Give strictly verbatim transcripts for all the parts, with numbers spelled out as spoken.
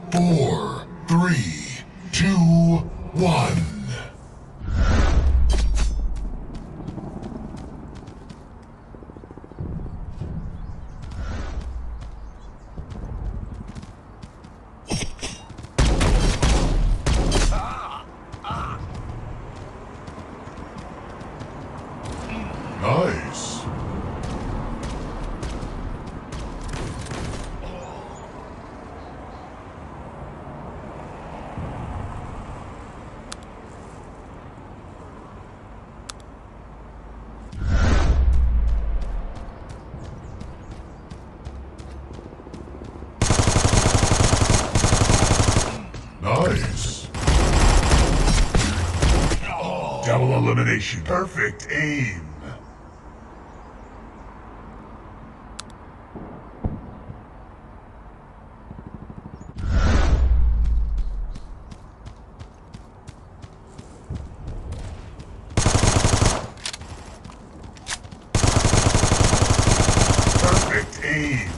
four, three, two, one. Nice. Nice. Double elimination. Perfect aim. Perfect aim.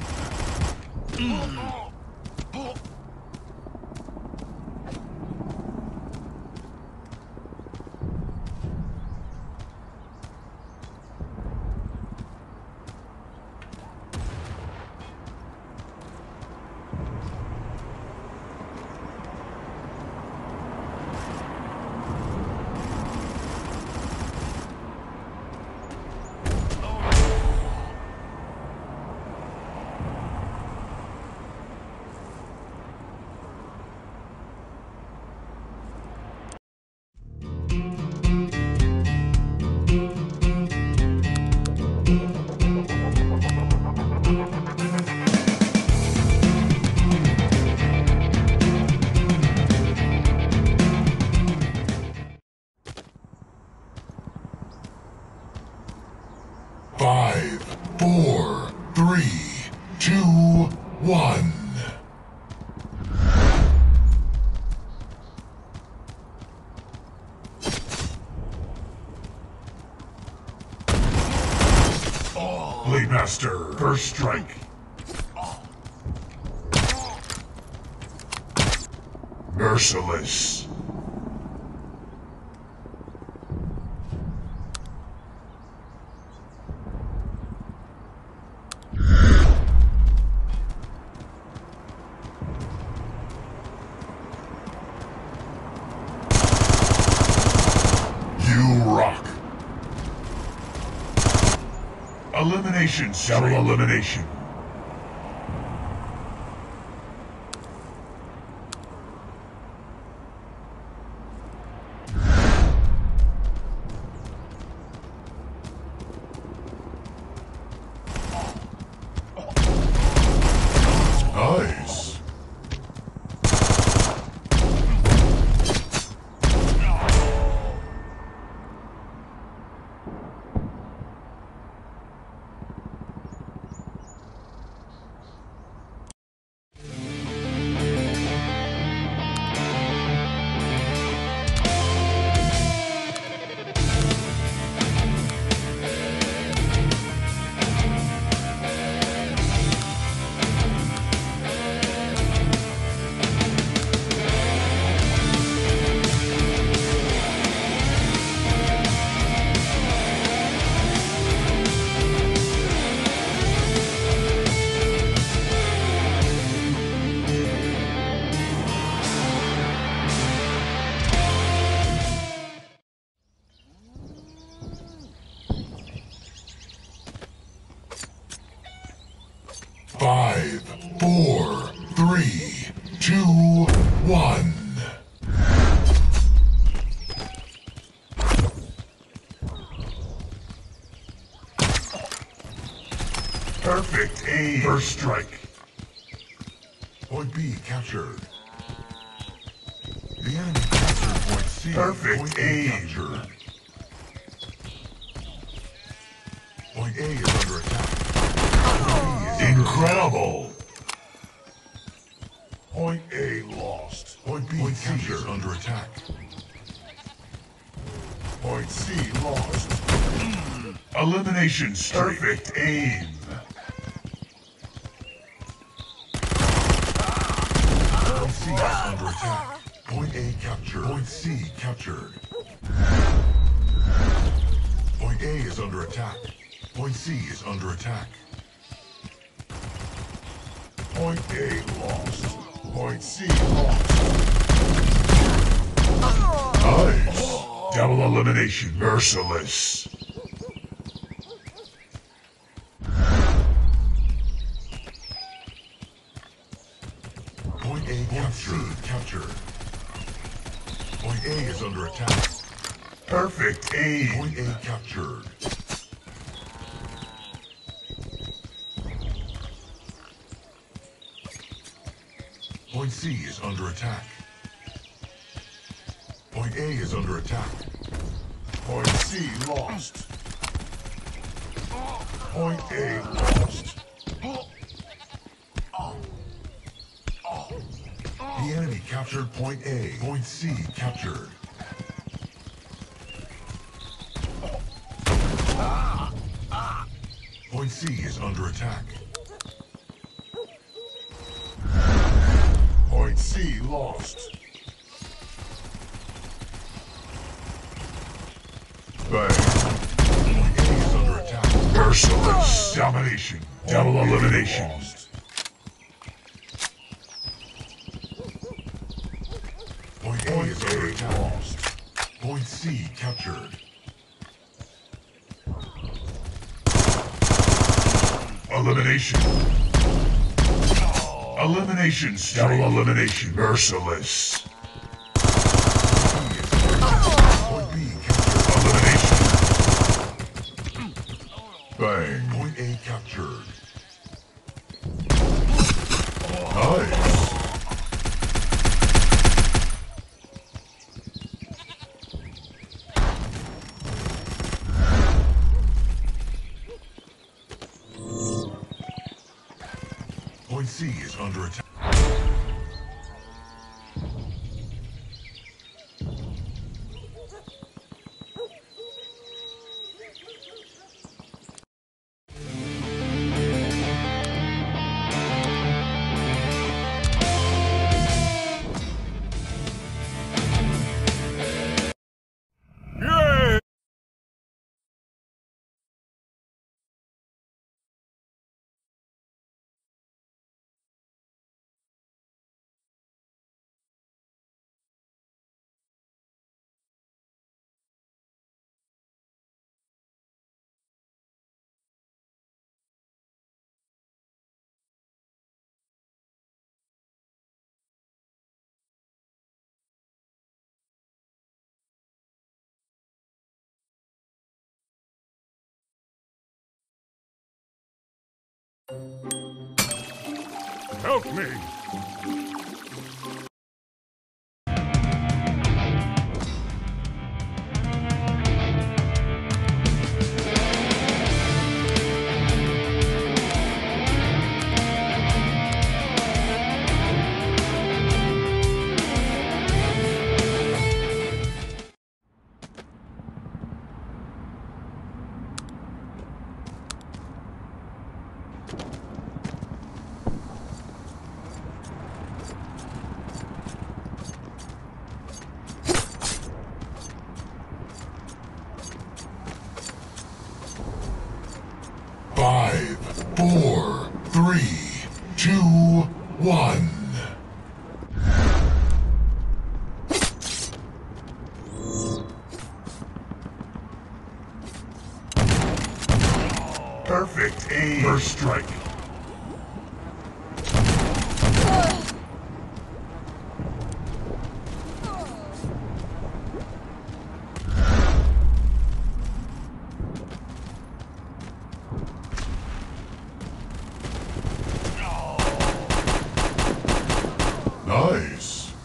Five, four, three, two, one. Blade Master, first strike. Merciless. You rock. Elimination, double elimination. Nice. Five, four, three, two, one. Perfect aim. First strike. Point B captured. The enemy captured point C. Perfect point aim. Captured. Point A is under attack. Incredible! Point A lost. Point B Point C is under attack. Point C lost. Elimination streak. Perfect aim. Point C C is under attack. Point A captured. Point C captured. Point A is under attack. Point C is under attack. Point A lost. Point C lost. Nice. Double elimination. Merciless. Point A captured. Captured. Point A is under attack. Perfect aim. Point A captured. Point C is under attack. Point A is under attack. Point C lost. Point A lost. The enemy captured Point A. Point C captured. Point C is under attack. Point C lost. Bang. Point A is under attack. Merciless. Domination. Double elimination. Point A is under attack. Point C captured. Elimination. Elimination. Double elimination. Merciless. Point B captured. Elimination. Bang. Point A captured. Nice. Point C is under attack. Help me! Five, four, three, two, one. Perfect aim. First strike. Nice.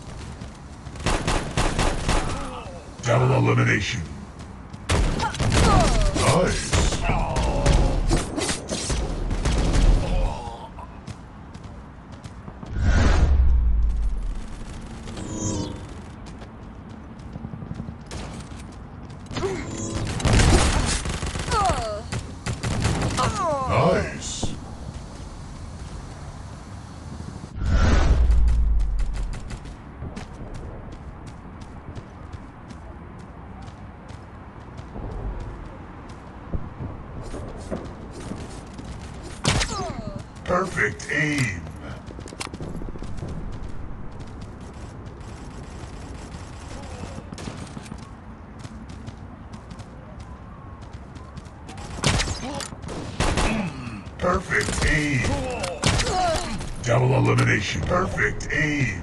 Double elimination. Nice. Nice. Perfect aim. Perfect aim. Double elimination. Perfect aim.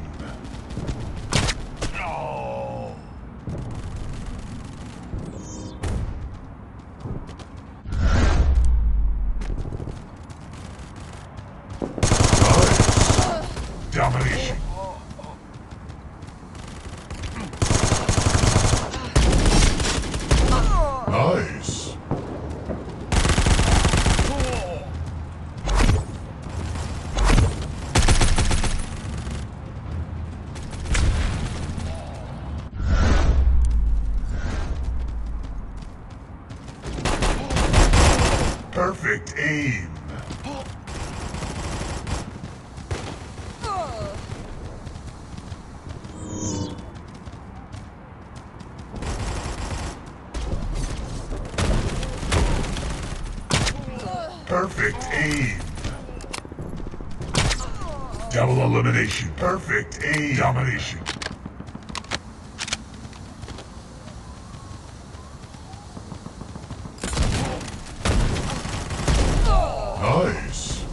Domination. Nice. Perfect aim. Perfect aim. Double elimination. Perfect aim. Domination. Nice.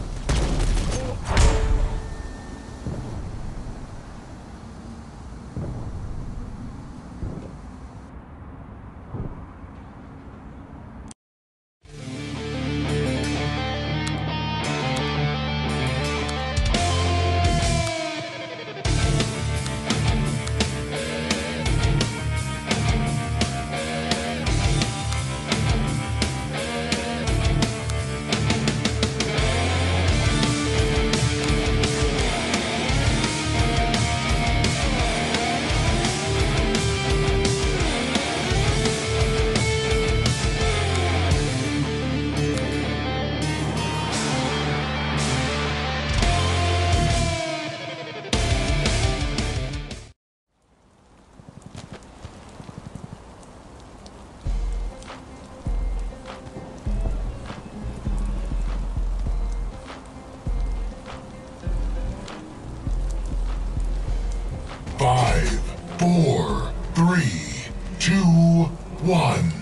Five, four, three, two, one.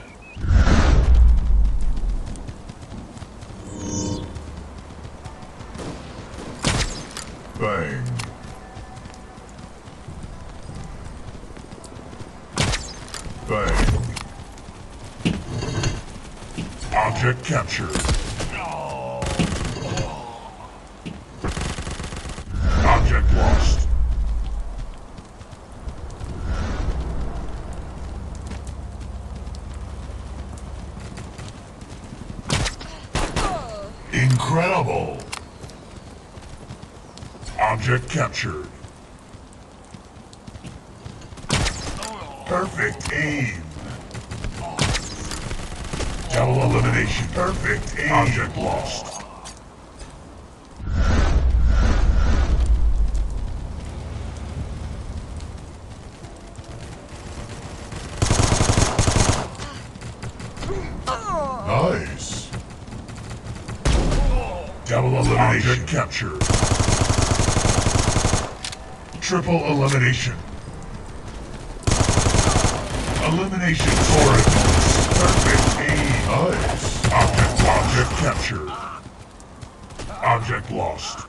Bang. Bang. Object captured. Object lost. Incredible! Object captured. Perfect aim. Double elimination. Perfect aim. Object lost. Nice. Double elimination. Object captured. Triple elimination. Elimination for adults. Perfect aim. Nice. Object, object captured. Object lost.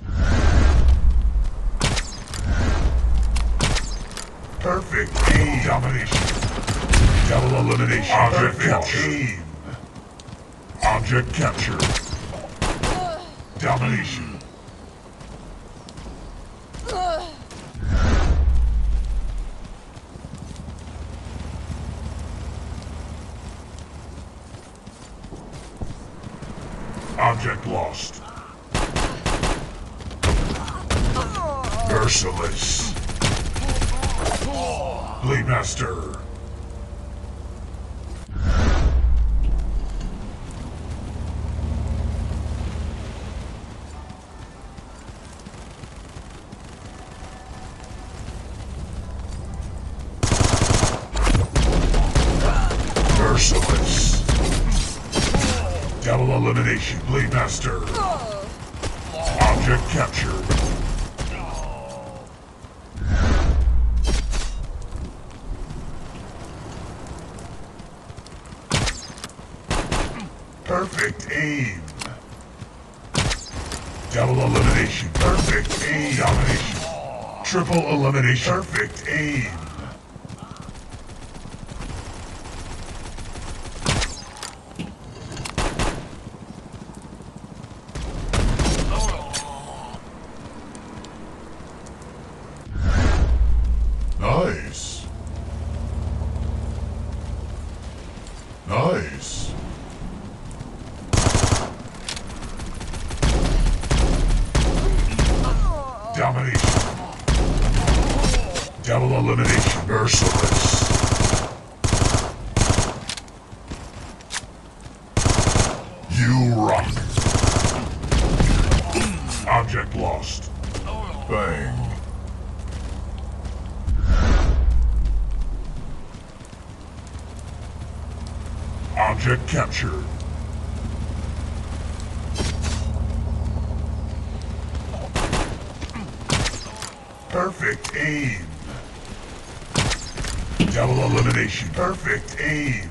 Perfect aim. Domination. Double elimination. Object captured. Aim. Object captured. Domination. Object lost. Merciless. Blade Master. Merciless. Double elimination. Blade Master. Object captured. Perfect aim. Double elimination. Perfect aim. Domination. Triple elimination. Perfect aim. Nice. Nice. Domination. Double elimination. Merciless. You rock. Object lost. Bang. Object captured. Perfect aim. Double elimination. Perfect aim.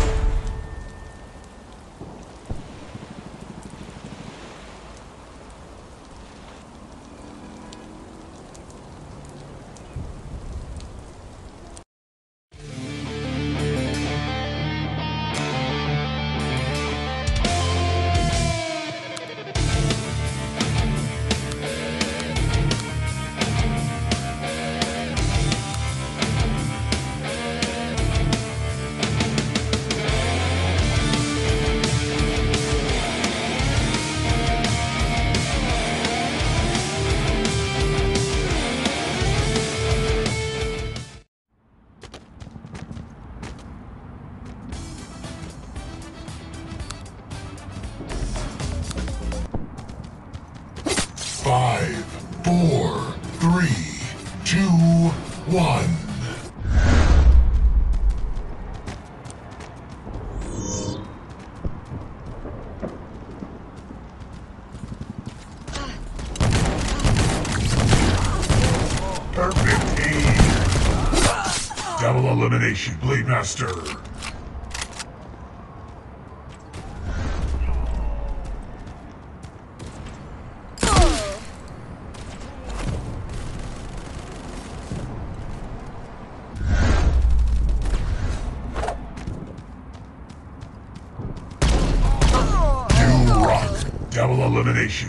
Five, four, three, two, one. Perfect aim. Double elimination, Blade Master. Double elimination.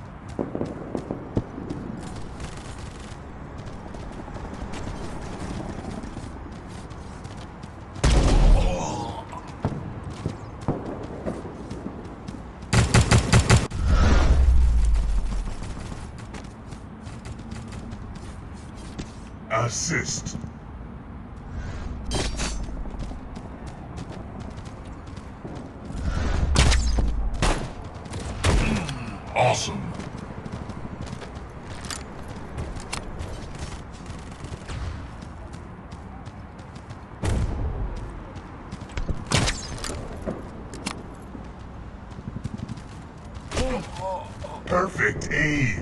Assist. Awesome. Perfect aim.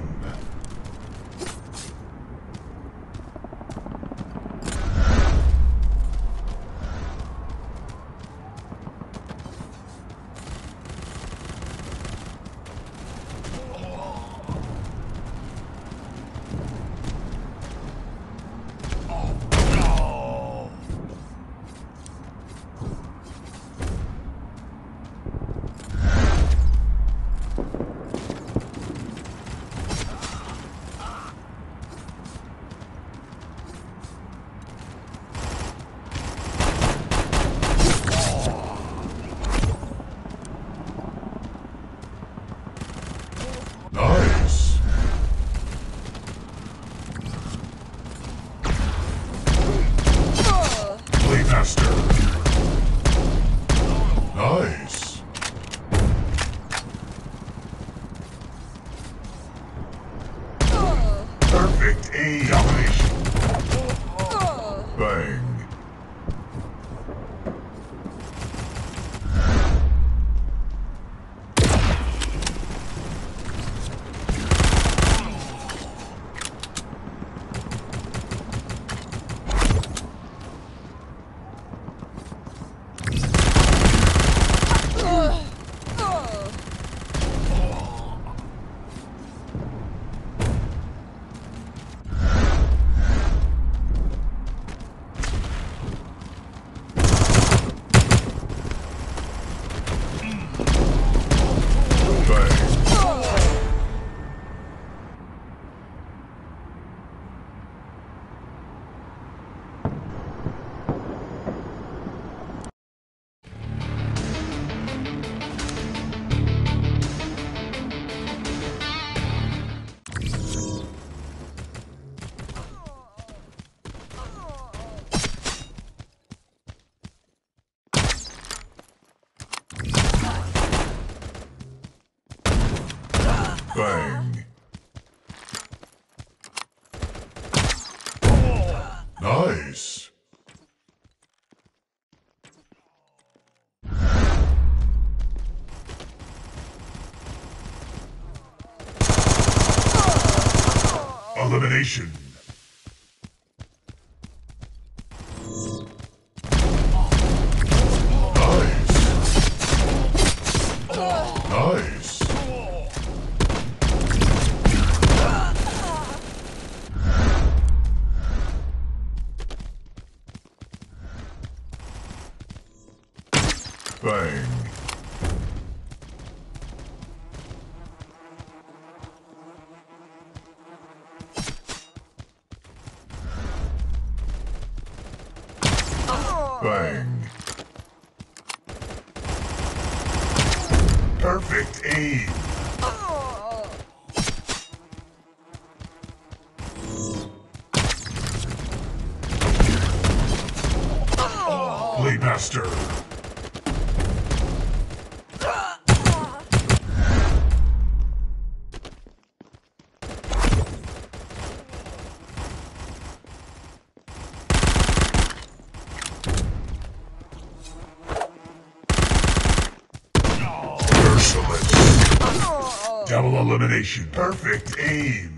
Nice. Blade Master. Nice. Perfect aim. Domination. Bang. Nice. Elimination. Nice. Bang. Bang. Perfect aim. Blade Master. Double elimination. Perfect aim.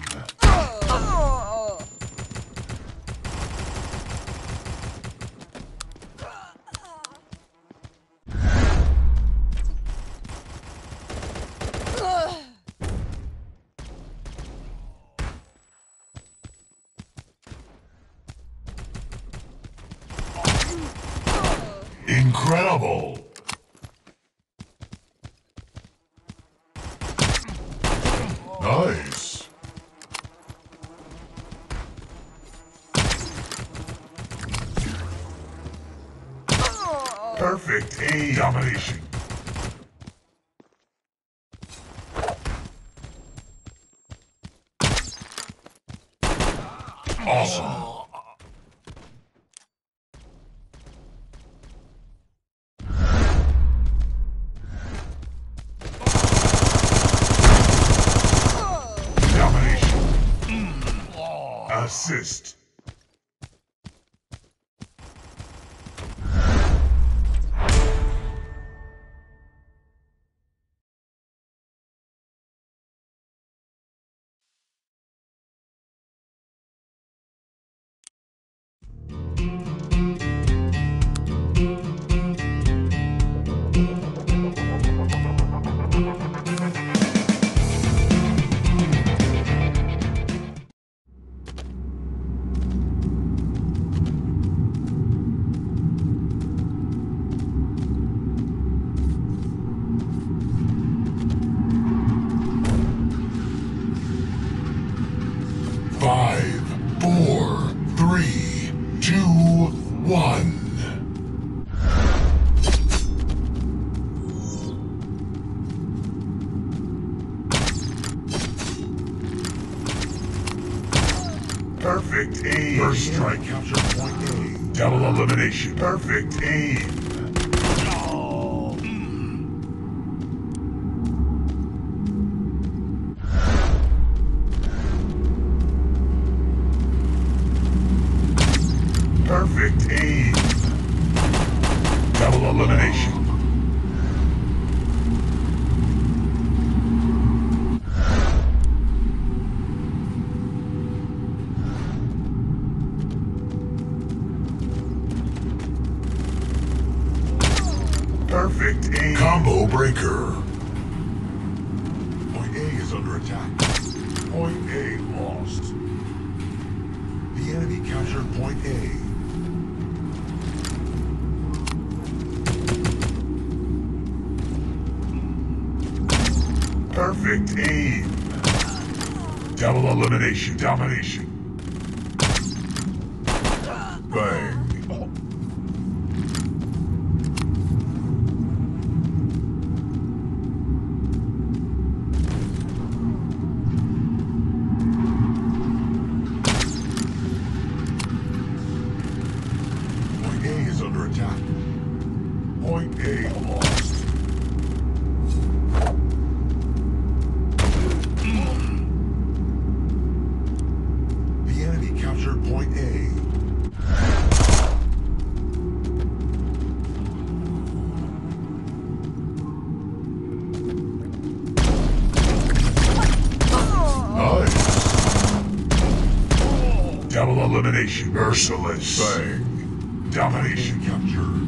Incredible. Nice. Perfect aim. Domination. Awesome. Assist. Five, four, three, two, one. Perfect aim. First strike. Capture point A. Double elimination. Perfect aim. Perfect aim. Double elimination. Perfect aim. Combo breaker. Point A is under attack. Point A lost. The enemy captured point A. Perfect aim. Double elimination. Domination. Bang. Point A is under attack. Point A lost. The enemy captured point A. Double elimination. Merciless. Bang. Domination captured.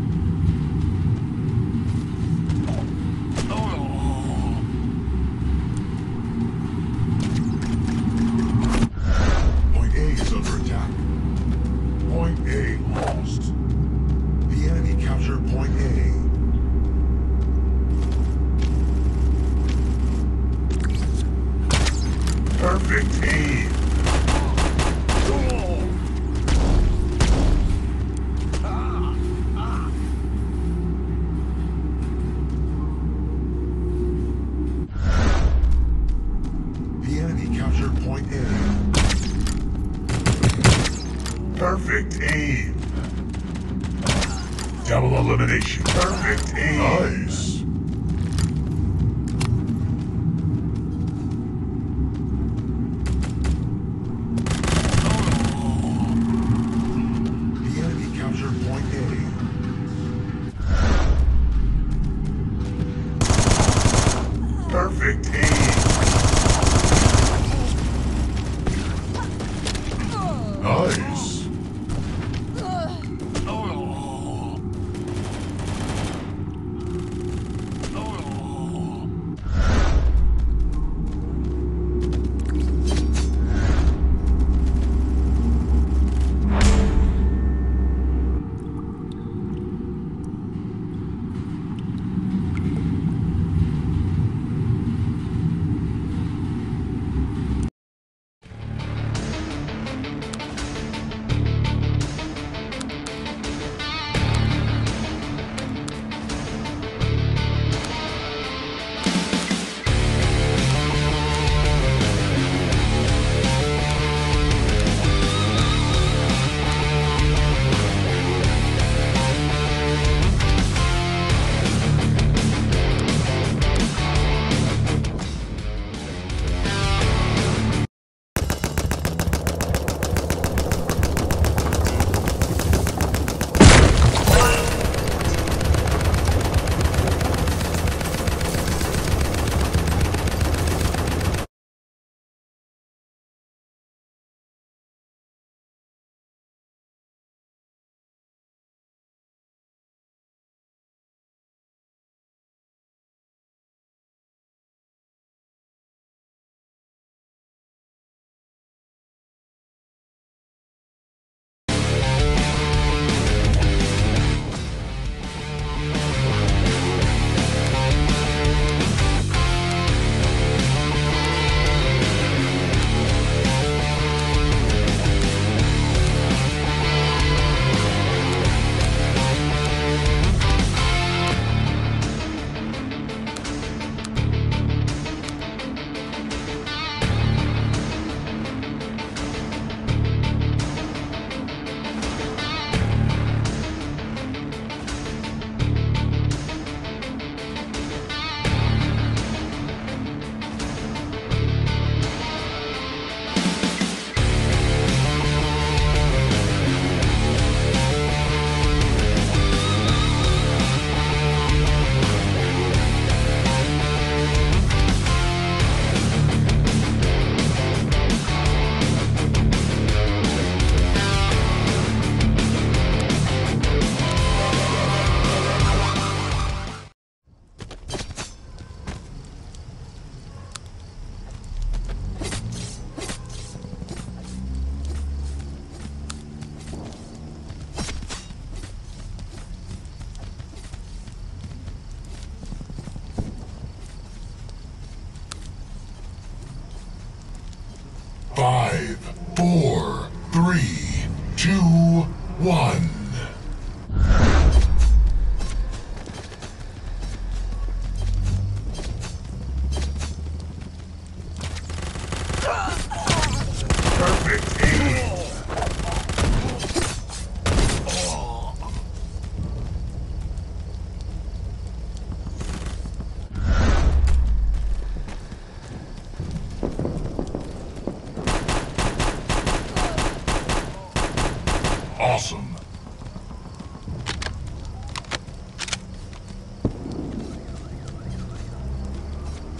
Point A is under attack. Point A lost. The enemy captured Point A. Perfect aim. The enemy captured Point A. Perfect aim. Double elimination. Perfect aim. Nice. The enemy captured Point A. Perfect aim. Nice. Five, four, three, two, one. Perfect aim. Awesome.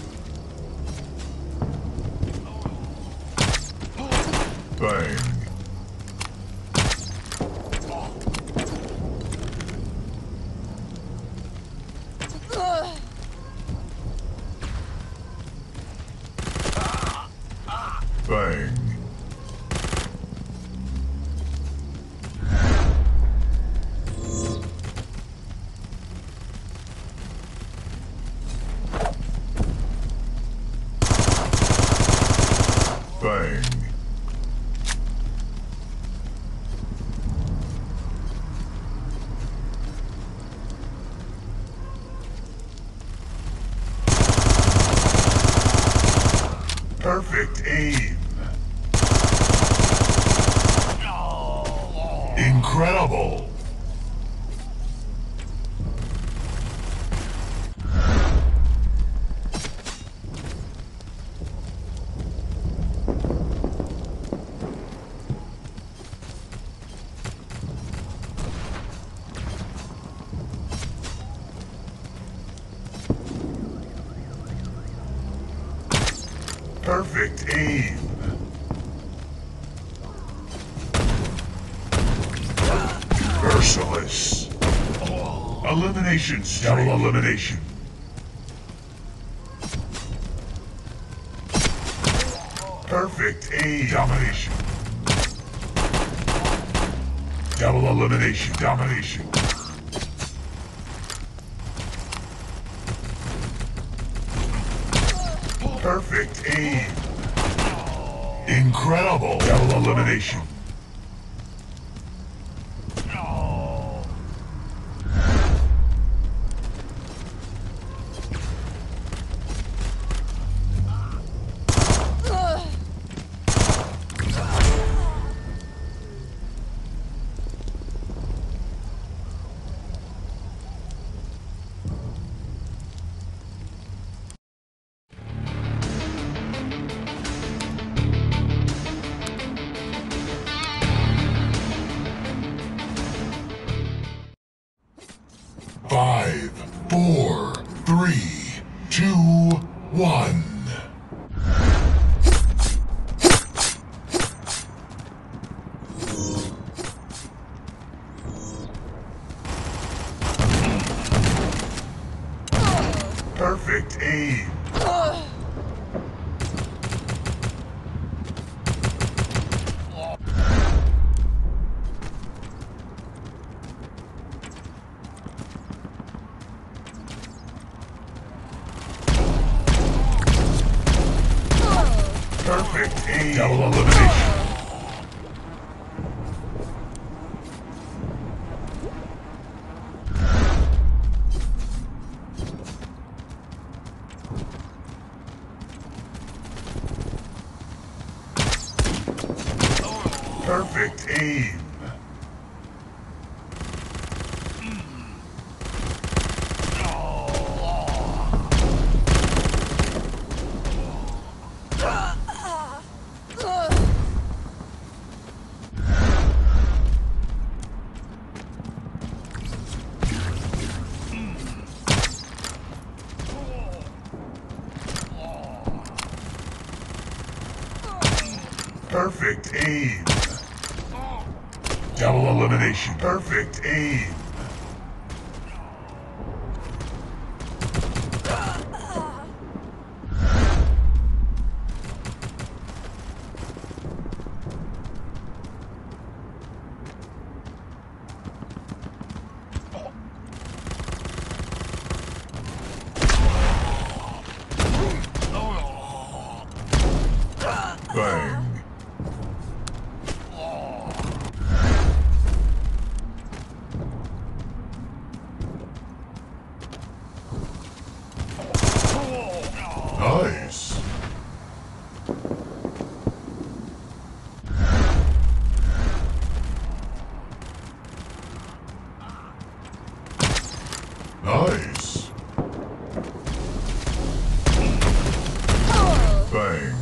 Bang. aim. Incredible. Perfect aim. Merciless. Elimination. Double elimination. Perfect aim. Domination. Double elimination. Domination. Perfect aim. Incredible. Double elimination. Five, four, three, two, one. Perfect aim. Perfect aim. Double elimination. Perfect aim. Perfect aim. Double elimination. Perfect aim. Bang. Nice. Nice. Bang.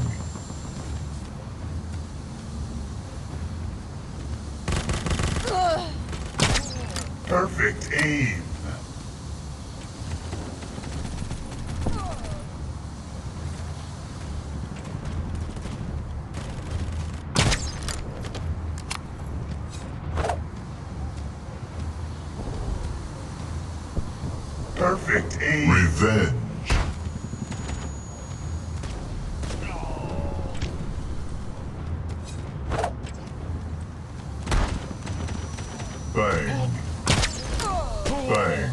Perfect aim. Perfect aim. Revenge. Bang. Bang.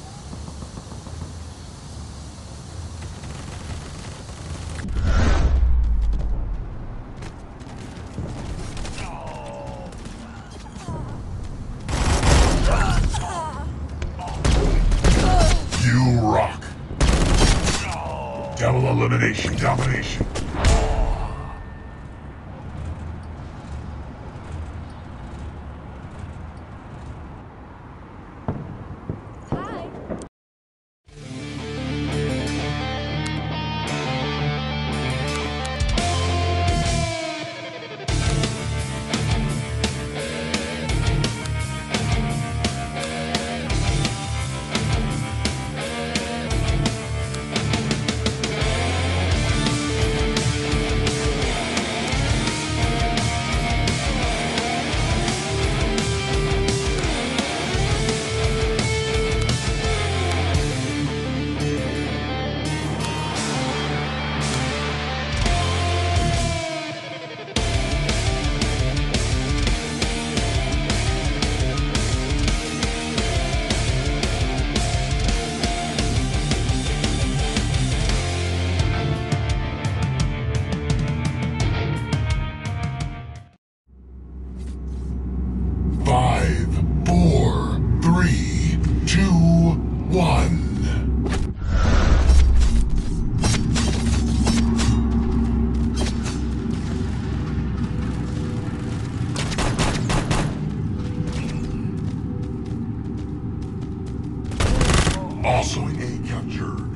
You rock. Double elimination. Domination. Awesome. Point A captured.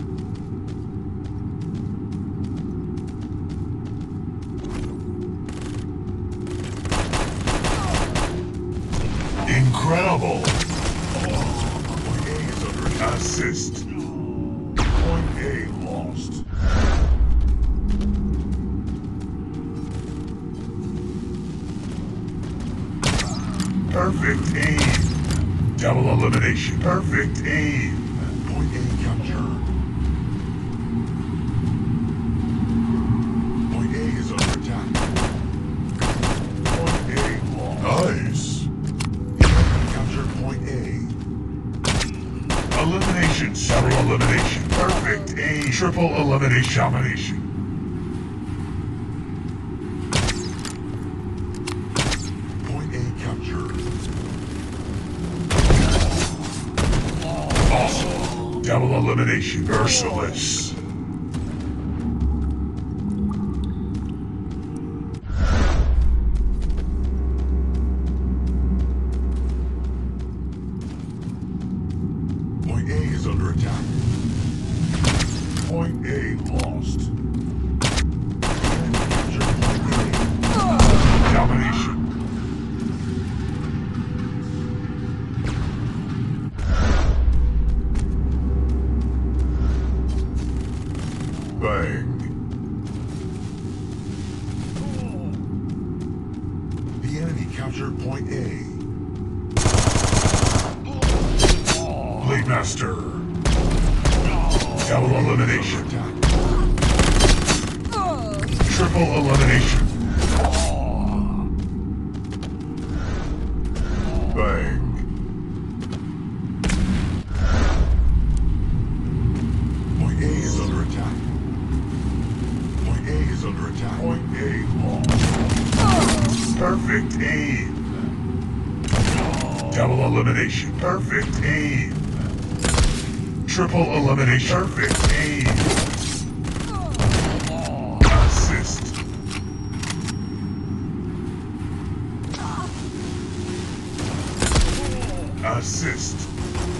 Incredible. Point A is under assist. Point A lost. Perfect aim. Double elimination. Perfect aim. Point A captured. Point A is under attack. Point A lost. Nice. Captured point A. Elimination. Double elimination. Perfect aim. Triple elimination. Domination. Double elimination. Merciless. Point A is under attack. Point A lost. Capture point A. Domination. Bang. The enemy captured point A. Blade Master. Double elimination. Triple elimination. Bang. Point A is under attack. Point A is under attack. Point A lost. Perfect aim. Double elimination. Perfect aim. Triple elimination. Perfect aim. Assist. Assist.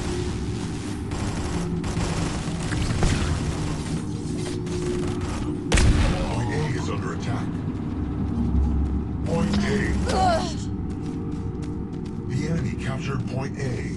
Point A is under attack. Point A lost. The enemy captured point A.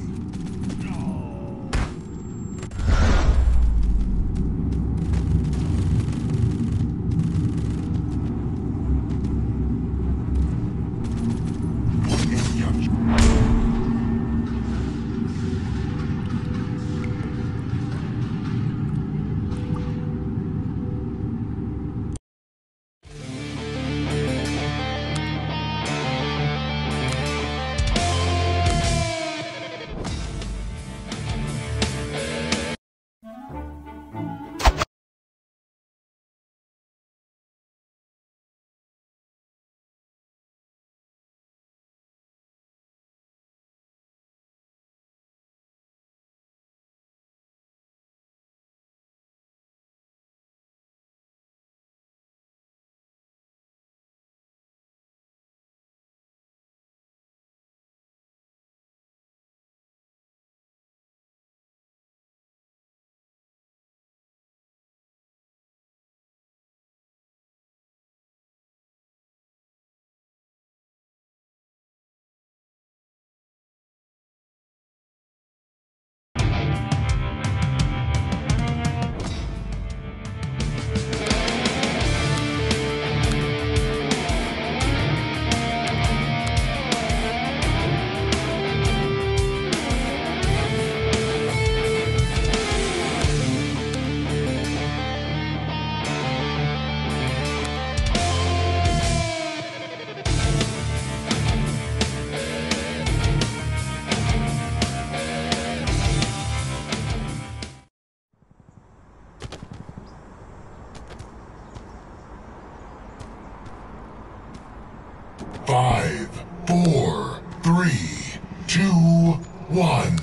Five, four, three, two, one.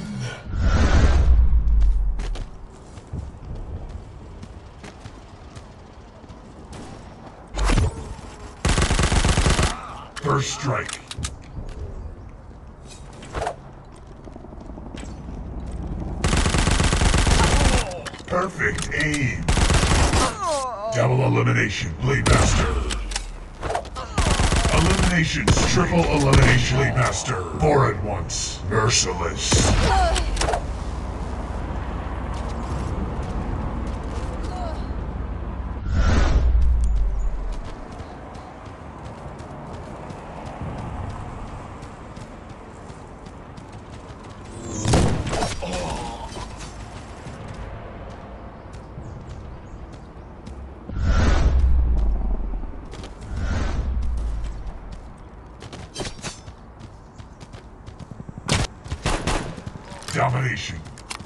First strike. Perfect aim. Double elimination, Blade Master. Eliminations, triple elimination, Blade Master. Four at once, merciless. Domination.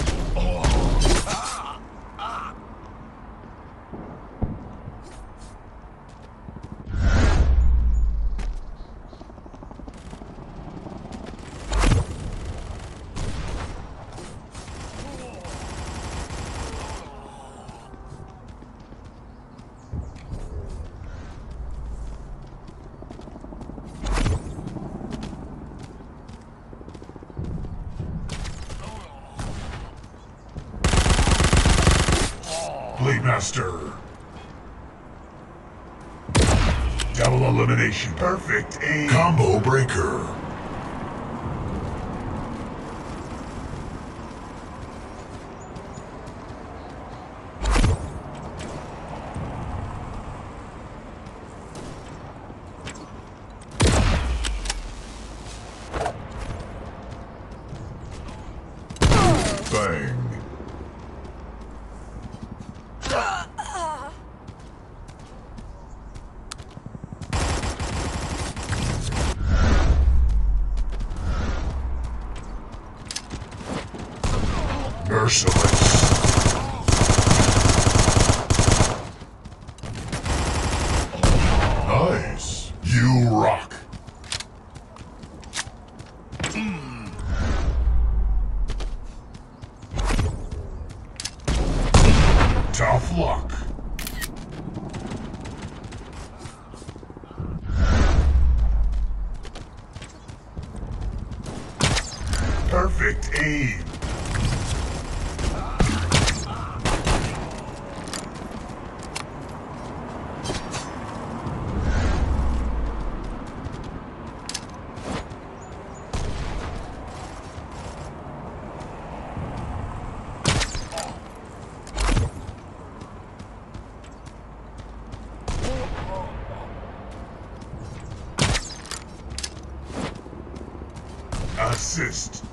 Blade Master. Double elimination. Perfect aim. Combo breaker. Bang. Merciless. Nice. You rock. Tough luck. Perfect aim. Assist.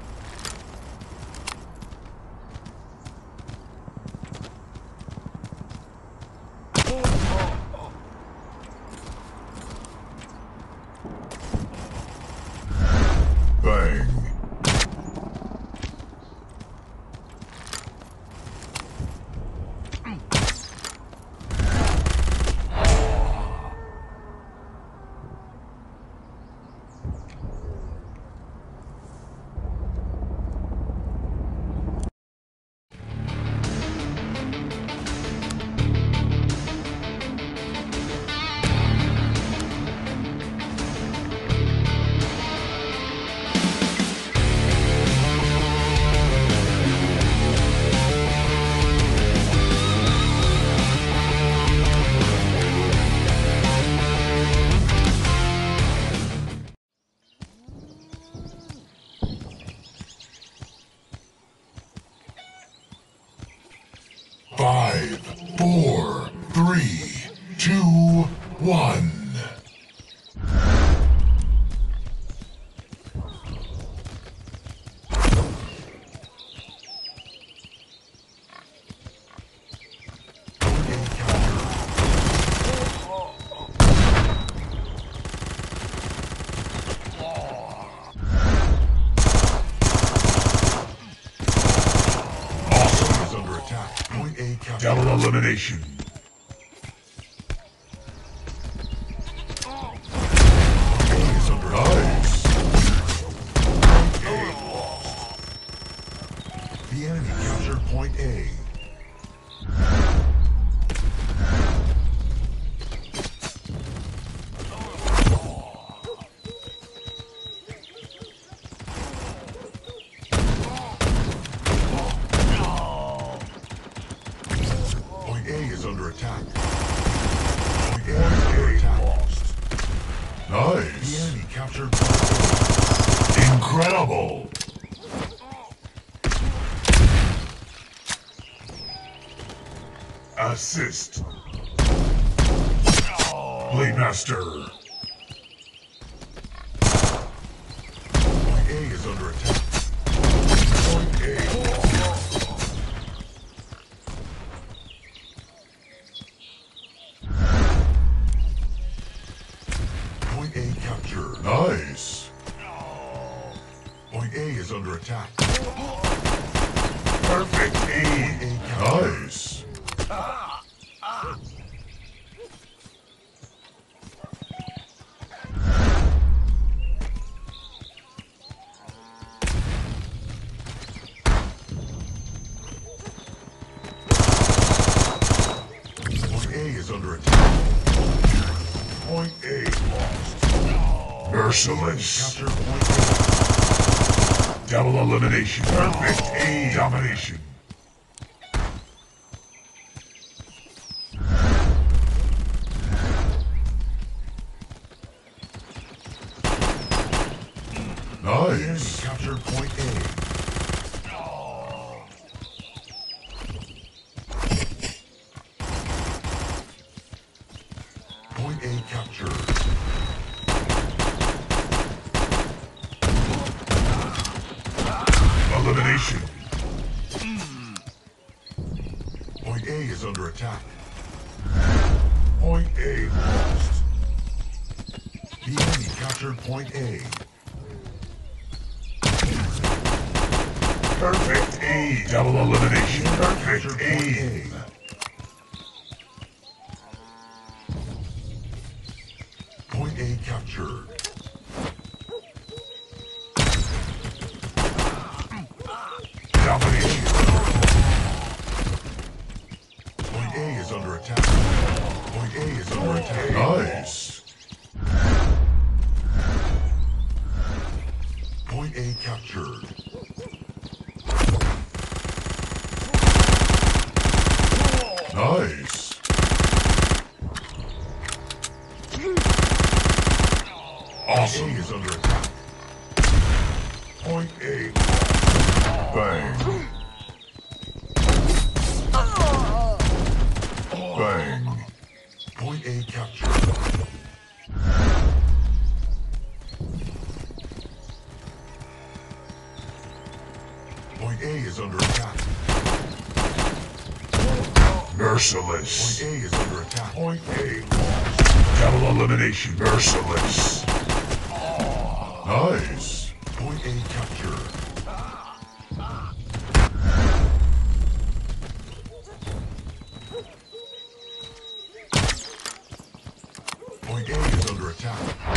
Bang. Five, four, three, two, one. Double elimination. He's under nice. The enemy captured point A. The enemy captured point A. Incredible! Assist. Blade Master. Point A is under attack. Point A. Point A captured. Nice. Point A is under attack. Perfect aim. Point A captured. Nice. Under attack. Point A lost. Merciless. Capture point A. Double elimination. Perfect A domination. Nice. Capture point A. Point A captured. Elimination. Point A is under attack. Point A lost. The enemy captured point A. Perfect A. Double elimination. Perfect A. Point A captured. Domination. Point A is under attack. Point A is under attack. Nice. Point A captured. Nice. Awesome. Point A is under attack. Point A. Bang. Bang. Point A captured. Point A is under attack. Merciless. Point A is under attack. Point A lost. Double elimination. Merciless. Nice. Point A captured. Point A is under attack.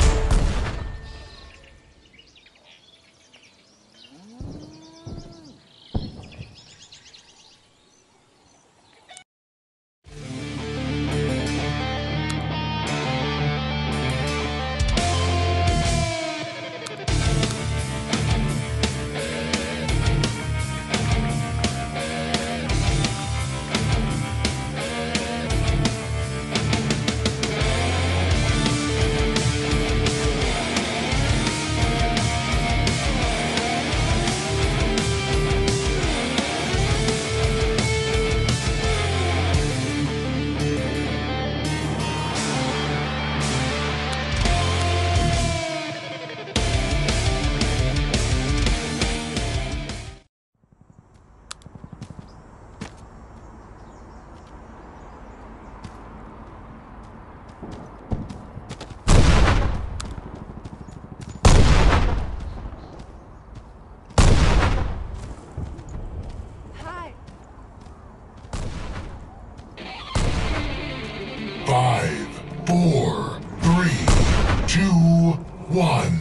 Five, four, three, two, one.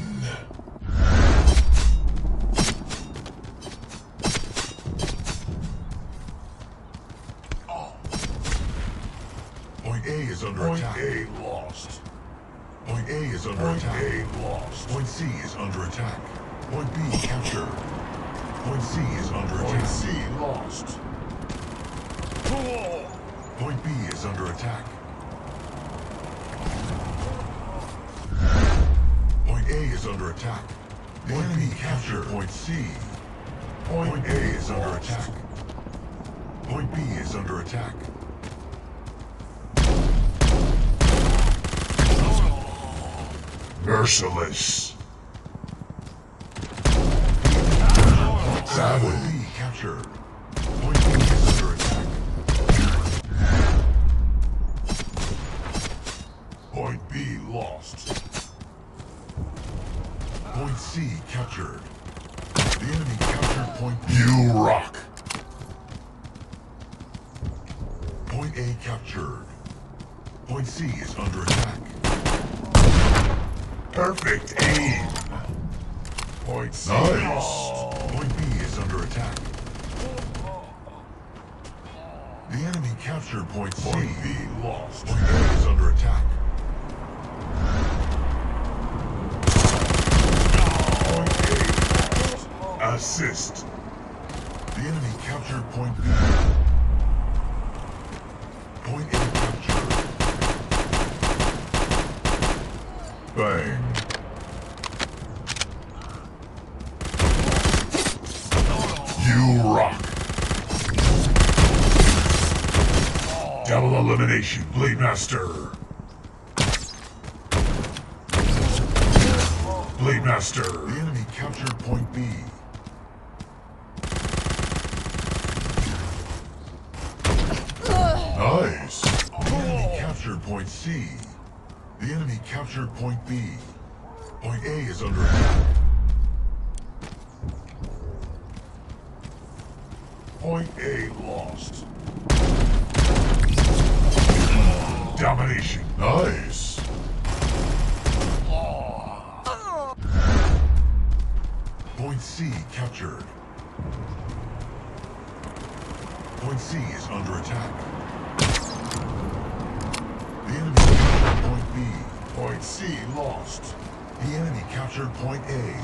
Point A is under Point attack. Point A lost. Point A is under Point attack. Point A lost. Point C is under attack. Point B captured. Point C is under Point attack. Point C lost. Point B is under attack. is under attack. The enemy captured point C. Point A is under attack. Point B is under attack. Merciless. Savage. Point B captured. Point B is under attack. Point B lost. Point C captured. The enemy captured point B. You rock. Point A captured. Point C is under attack. Perfect aim. Point C lost. Point B is under attack. The enemy captured point C. Point B lost. Point A is under attack. Point A lost. Assist. The enemy captured point B. Point A captured. Bang. You rock. Double elimination, Blade Master. Blade Master. The enemy captured point B. Nice. The enemy captured point C. The enemy captured point B. Point A is under attack. Point A lost. Domination. Nice. Point C captured. Point C is under attack. The enemy captured point B. Point C lost. The enemy captured point A.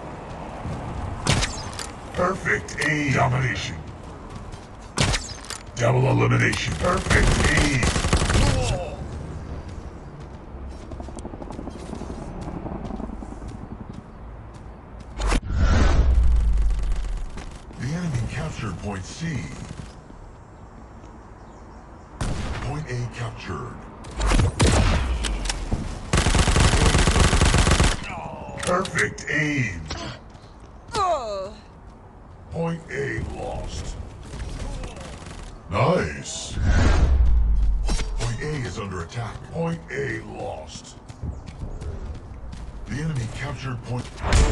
Perfect A. Domination. Double elimination. Perfect A. The enemy captured point C. Point A captured. Perfect aim. Point A lost. Nice. Point A is under attack. Point A lost. The enemy captured point...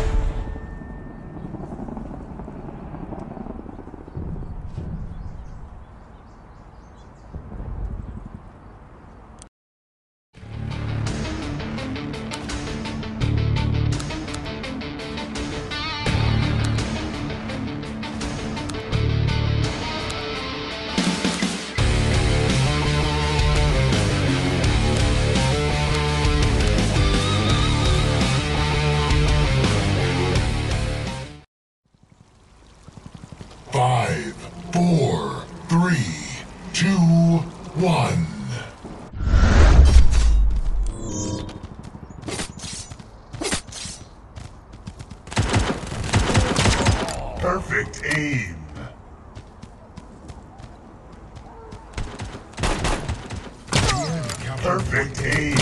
Five, four, three, two, one. Perfect aim. Perfect aim.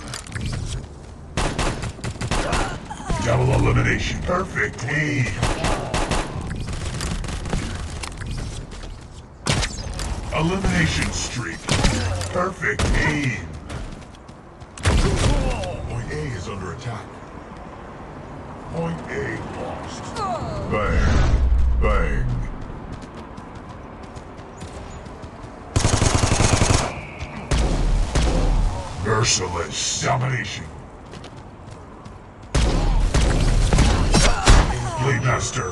Double elimination. Perfect aim. Elimination streak. Perfect aim. Point A is under attack. Point A lost. Bang. Bang. Merciless domination. Blade Master.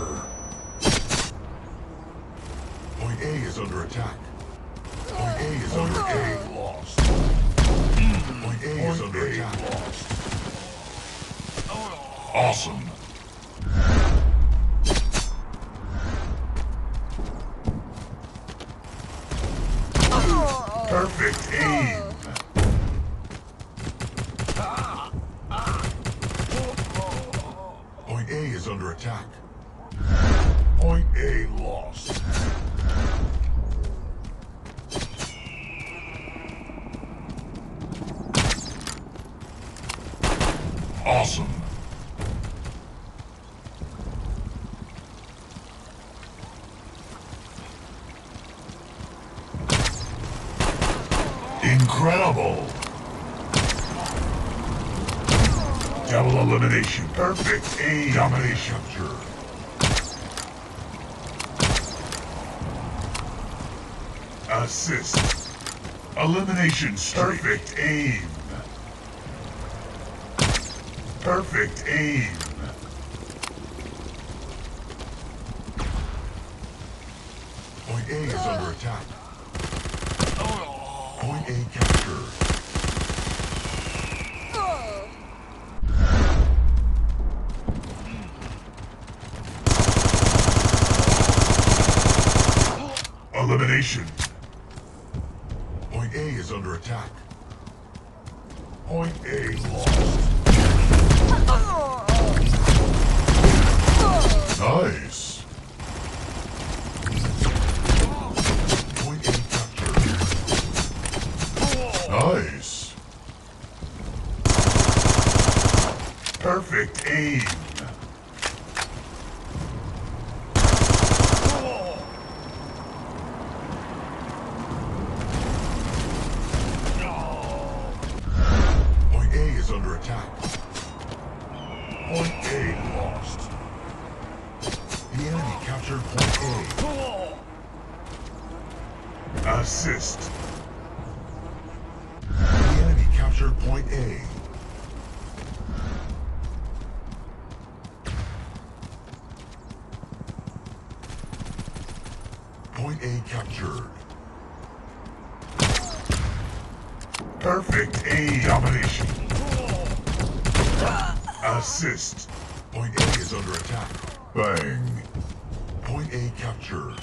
Point A is under attack. Point A is under attack. Lost. Point A is under attack. Lost. Awesome. Perfect aim. A is under attack. Point A lost. Awesome. Incredible. Double elimination. Perfect A domination. Capture. Assist. Elimination streak. Perfect aim. Perfect aim. Point A is under attack. Point A captured. Elimination. Point A is under attack. Point A lost. Nice. Point A captured. Nice. Perfect aim. Point A is under attack. Point A lost. The enemy captured Point A. Assist. The enemy captured Point A. Point A captured. Perfect A domination. Assist. Point A is under attack. Bang. Point A captured.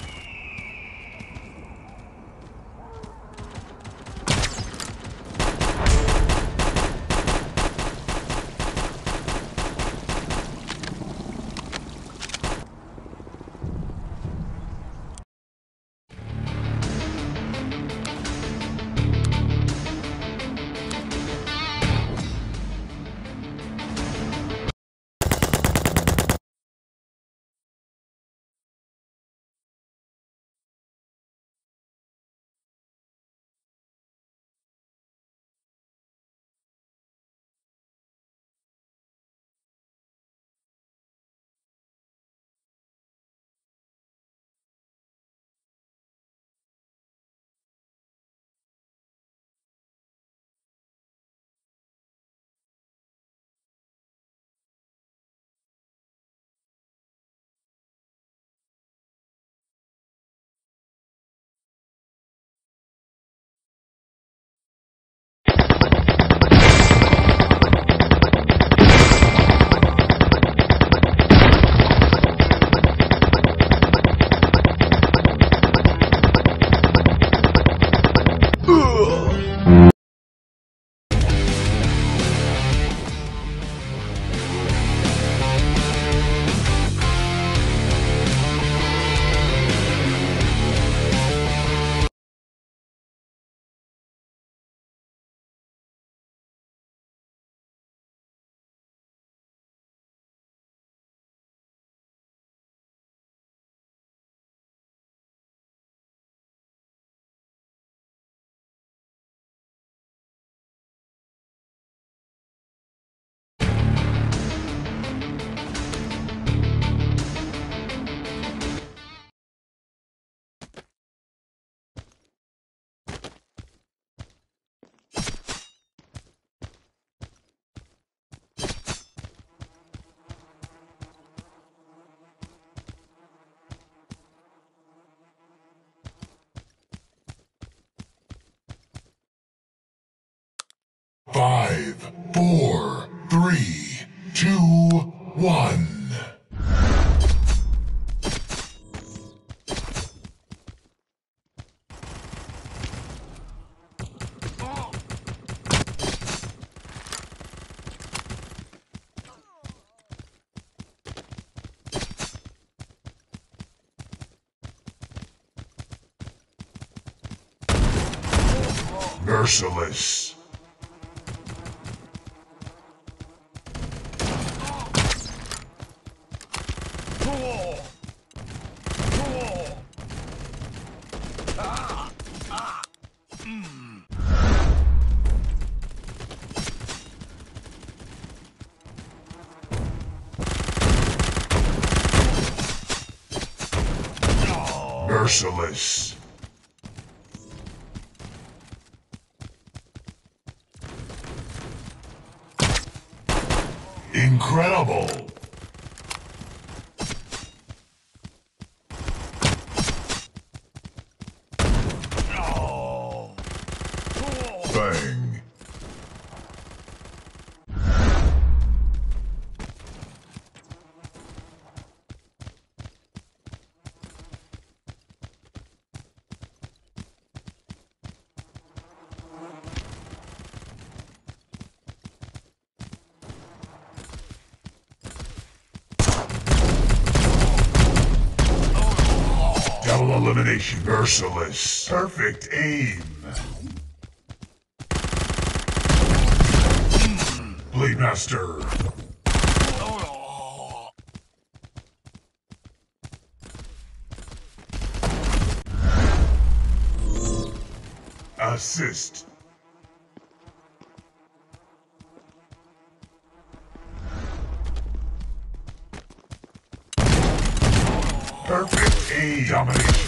Five, four, three, two, one. Merciless. Merciless. Incredible. Bang. Double elimination. Merciless. Perfect aim. Blade Master. Assist. Perfect aim. Domination.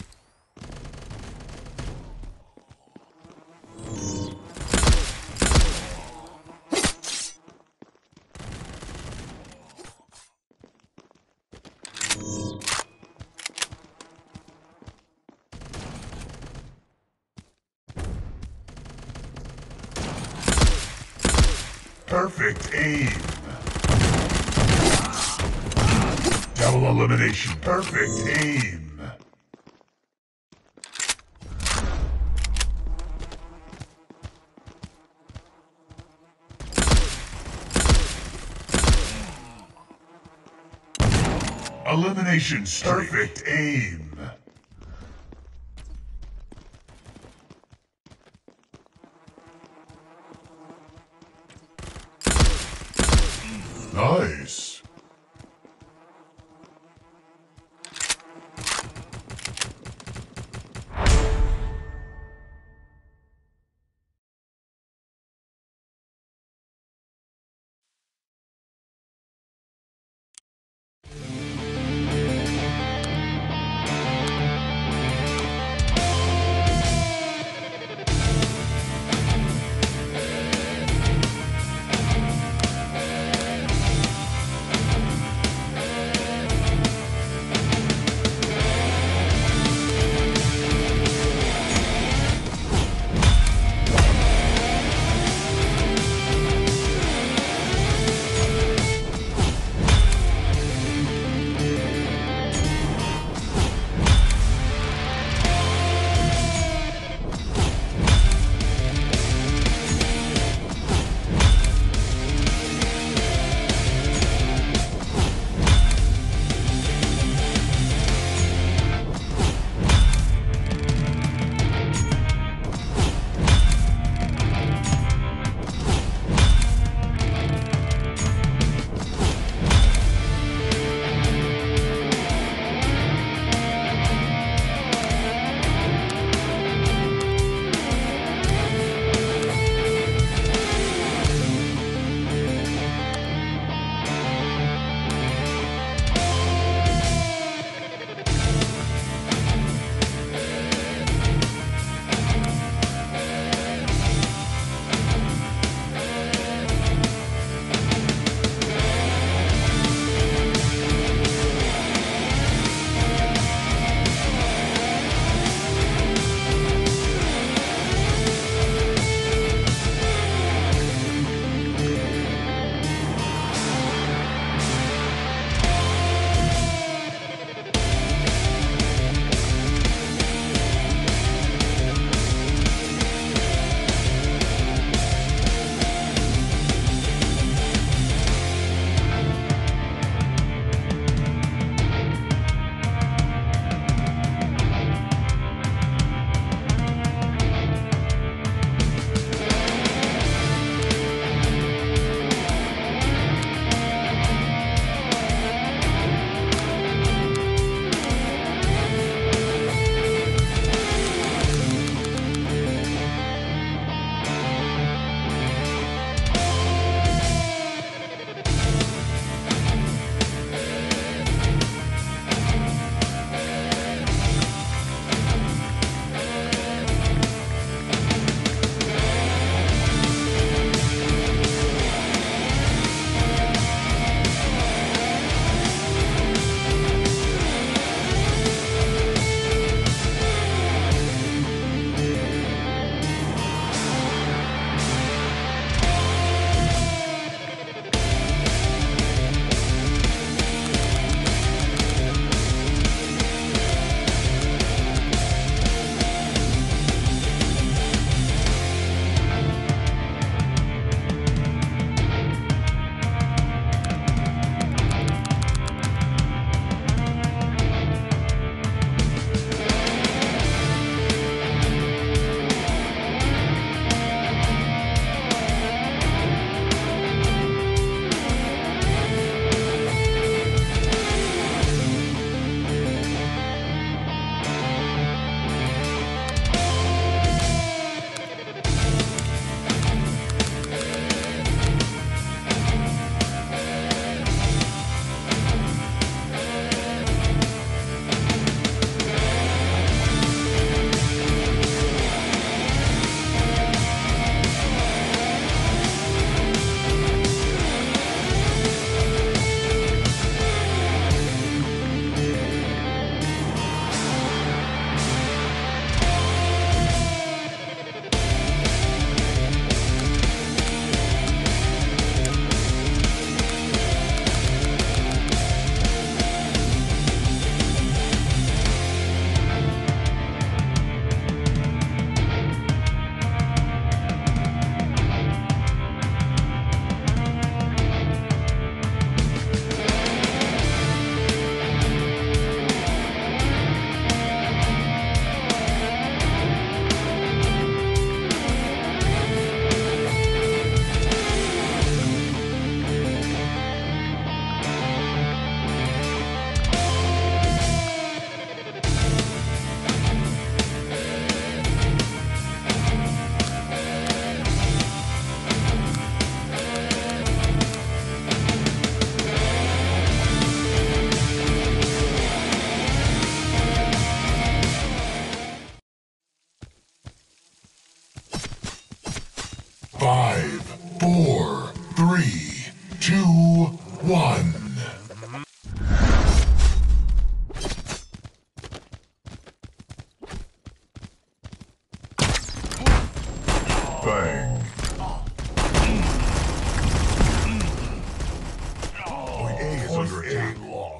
Perfect aim. Double elimination. Perfect aim. Elimination streak. Perfect aim. Nice.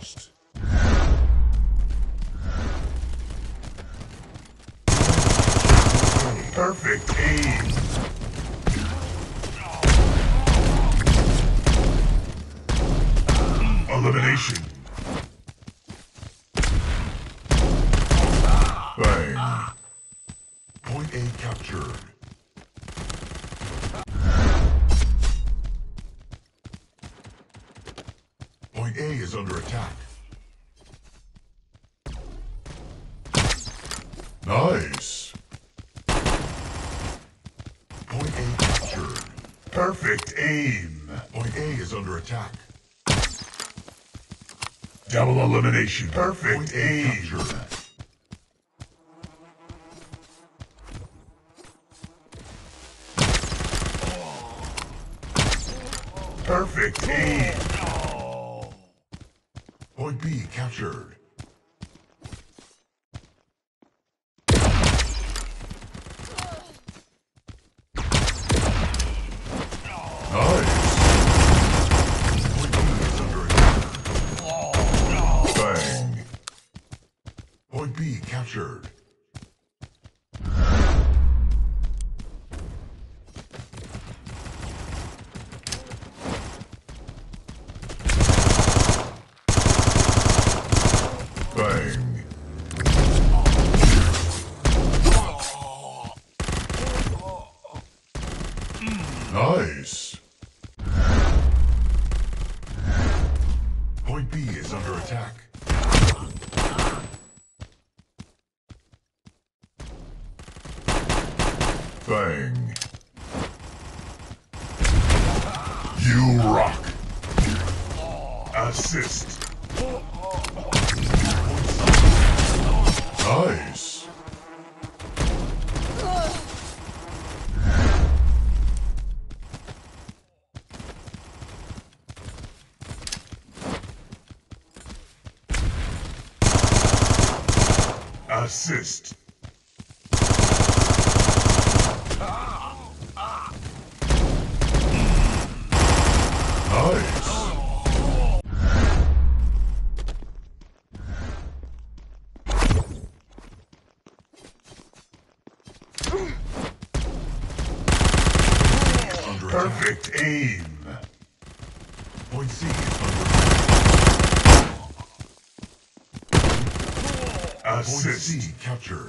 lost. Perfect aim. Elimination. Bang. Point A captured. Point A is under attack. Nice. Point A captured. Perfect aim. Point A is under attack. Double elimination. Perfect Point aim. Captured. Perfect aim. Point B captured. Nice. Point B is under attack. Bang. Point B captured. Bang. Nice. Point B is under attack. Bang. You rock. Assist. Nice. Assist. Nice. Perfect aim. Point C is under assist. Point C captured.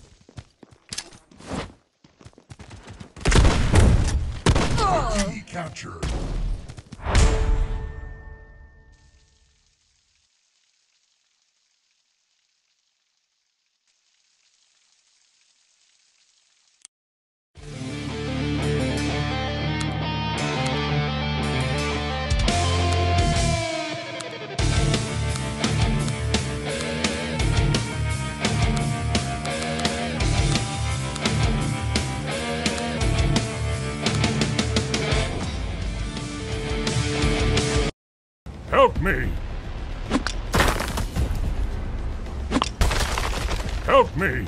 Point D captured. Help me! Help me!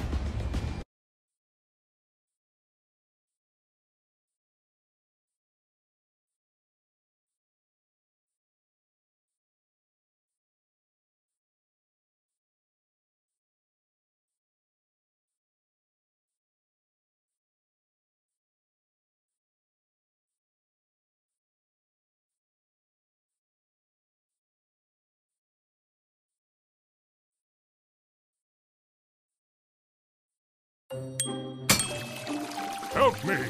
Help me!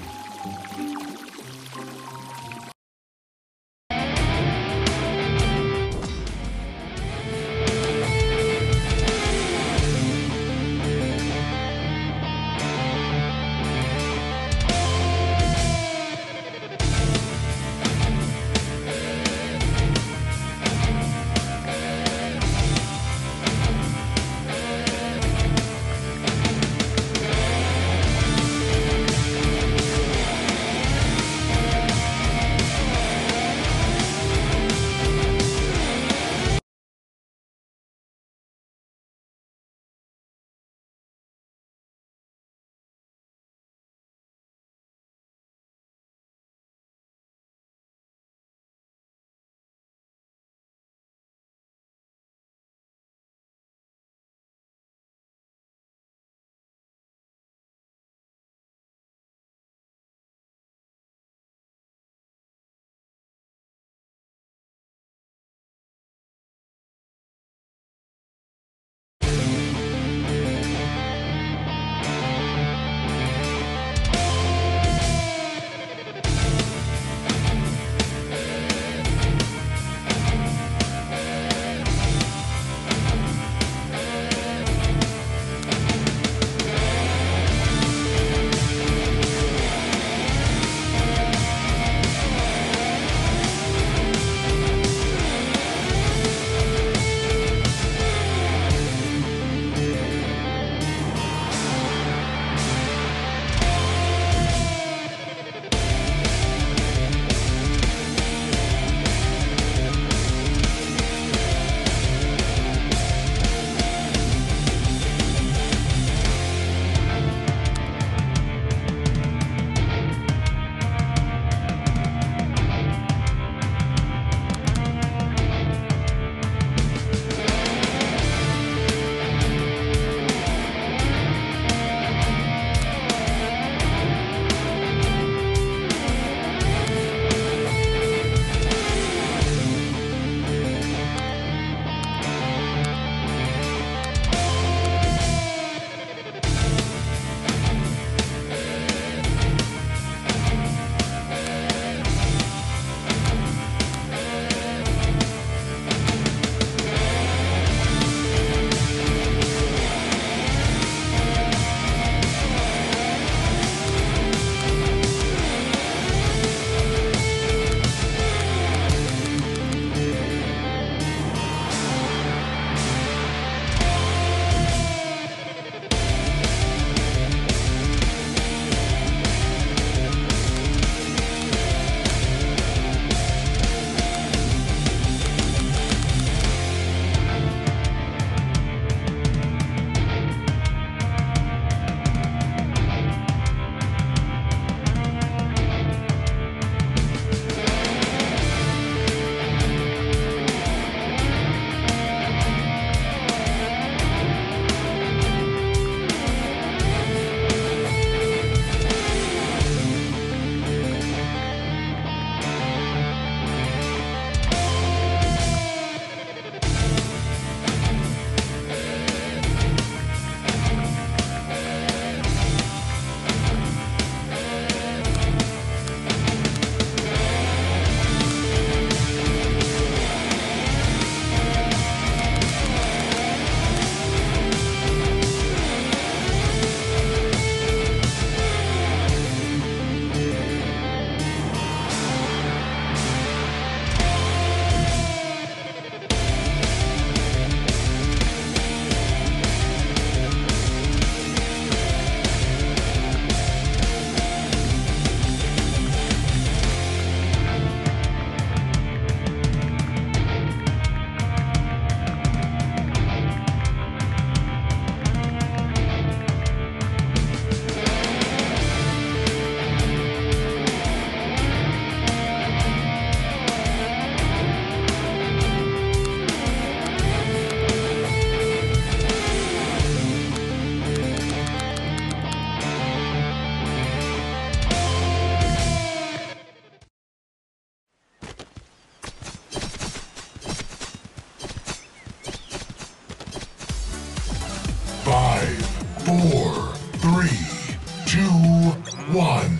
Four, three, two, one.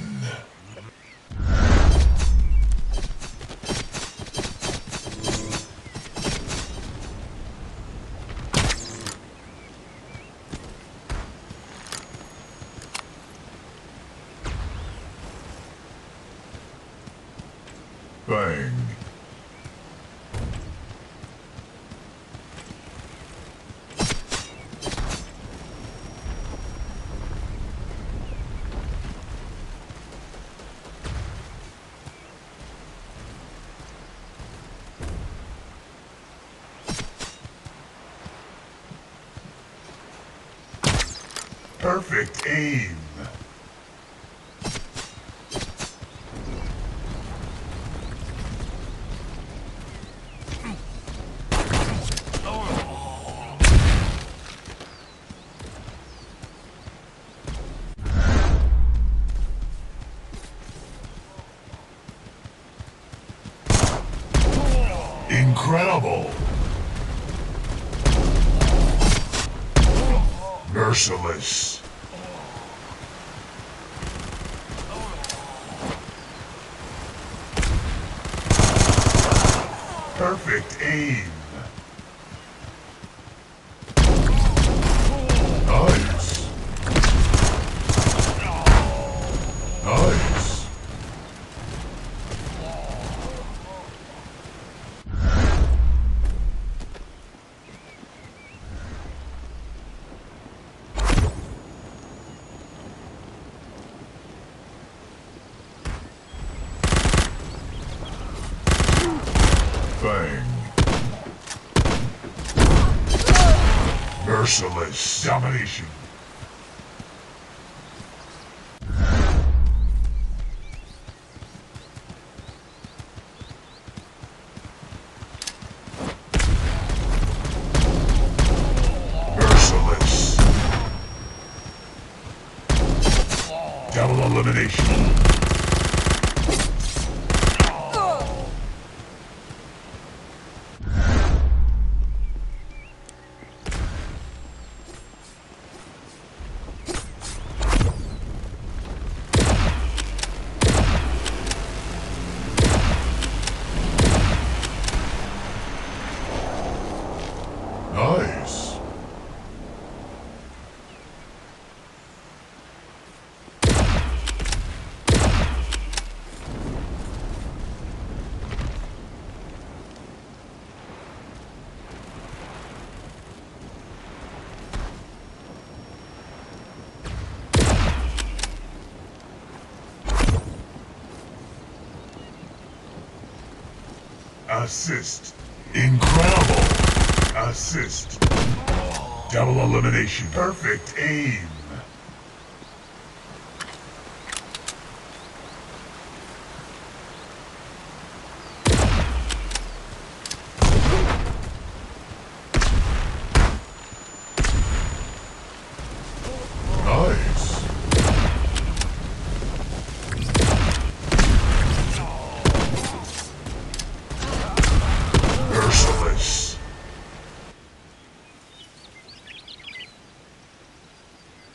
Bang. Perfect aim. Incredible. Merciless. Perfect aim. Nice. Nice. Bang. Merciless domination. Merciless. Double elimination. Nice. Assist. Incredible. Assist. Double elimination. Perfect aim. Nice. Merciless.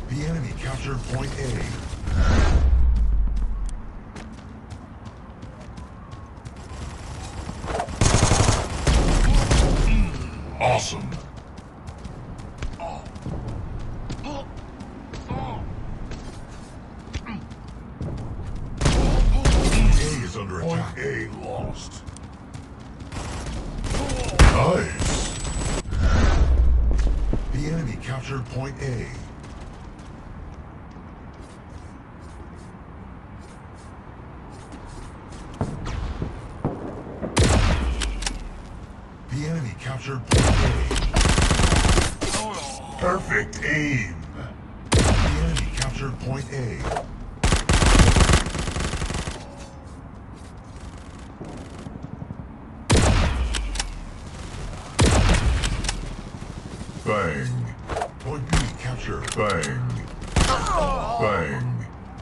The enemy captured point A. Awesome. A is under attack. A lost. Nice. The enemy captured point A. The enemy captured point A. Perfect aim. The enemy captured point A. Bang. Point B captured. Bang. Bang.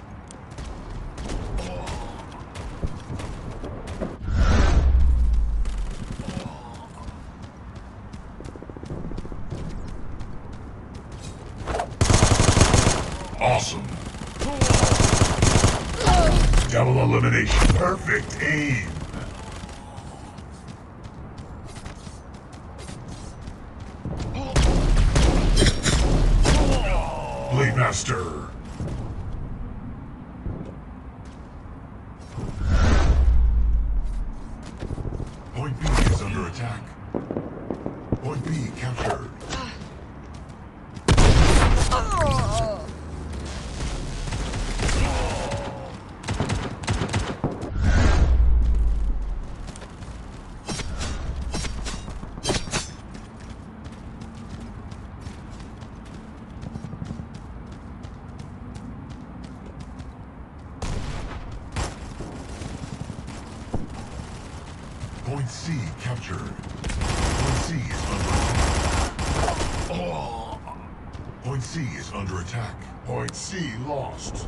Awesome. Double elimination. Perfect aim. Blade Master. Point B is under attack. Point B captured. Point C captured. Point C is under attack. Oh. Point C is under attack. Point C lost.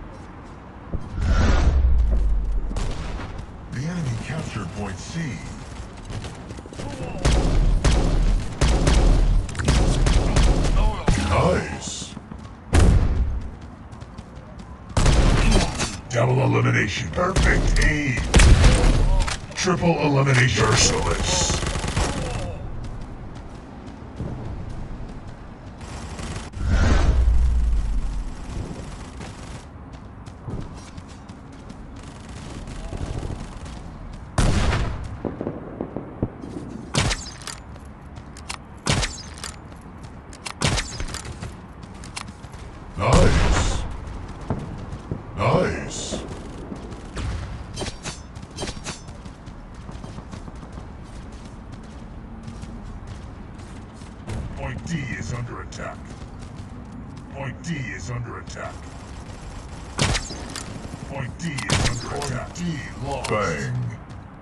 The enemy captured point C. Nice. Double elimination. Perfect aim. Triple elimination. Merciless. Nice. Nice. Point D is under attack. Point D is under attack. Point D is under Point attack. D lost. Bang.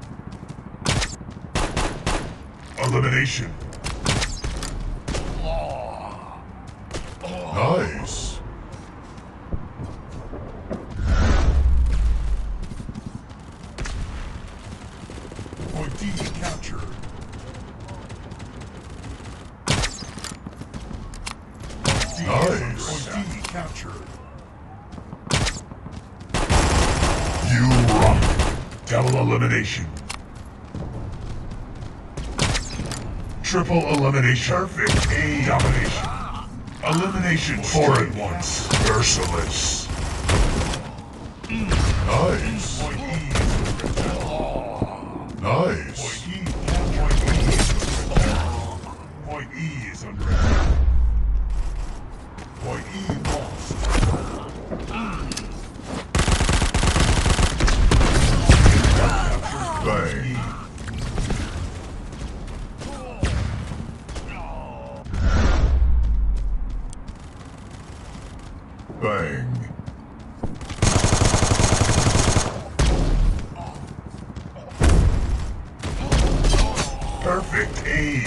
Elimination. Oh. Oh. Nice. Point D captured. Nice. Point D captured. You rock. Double elimination. Triple elimination. Perfect aim. Domination. Elimination. Four at once. Merciless. Nice. Point E. Nice. Point E is under attack. Point E lost. Bang. Bang. Perfect aim.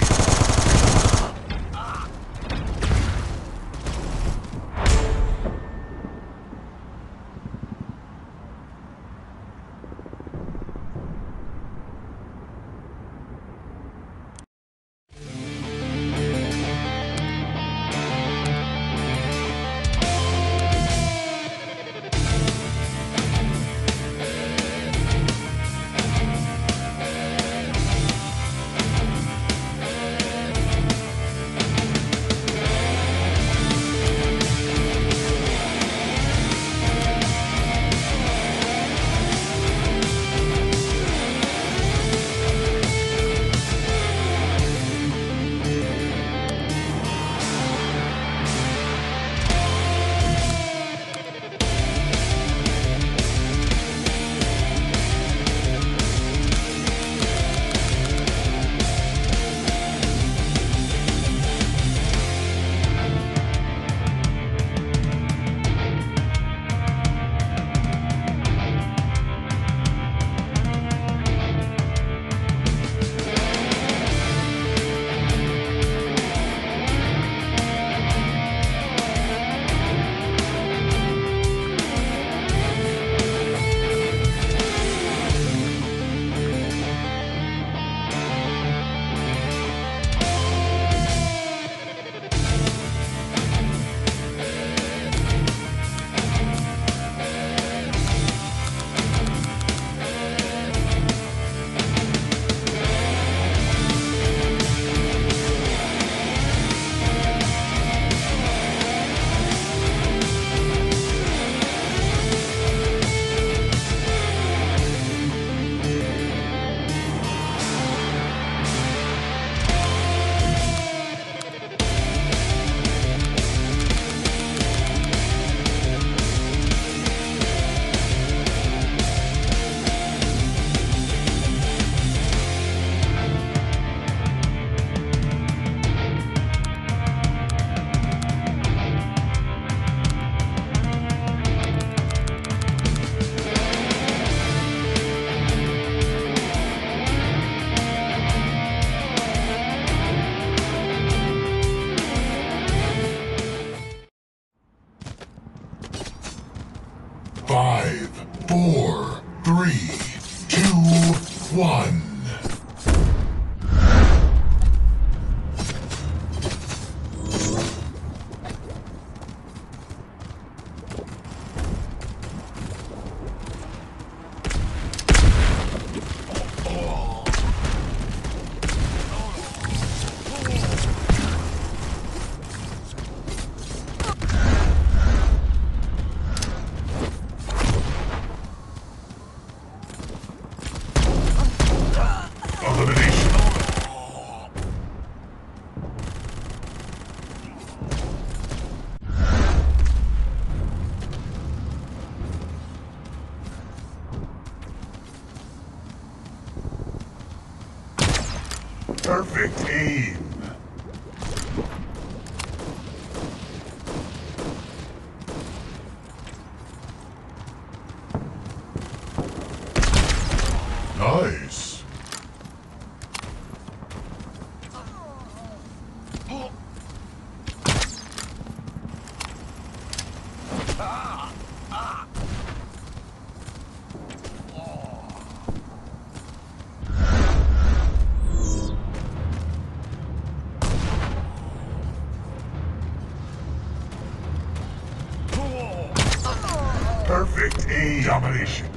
Five, four, three, two, one. Perfect aim. Nice. Perfect aim. Domination.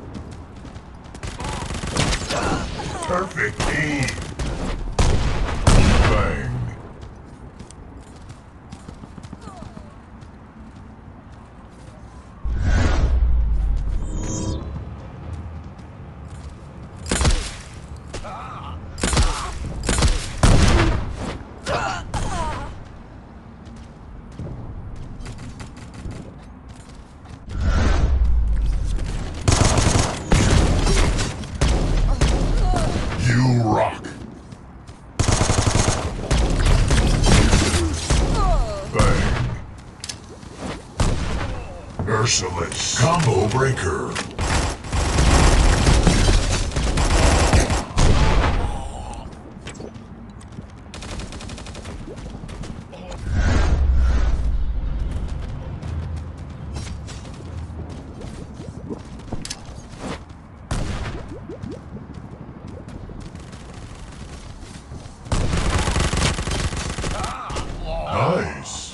Perfect aim. Bang. You rock. Bang. Merciless. Combo breaker. Nice.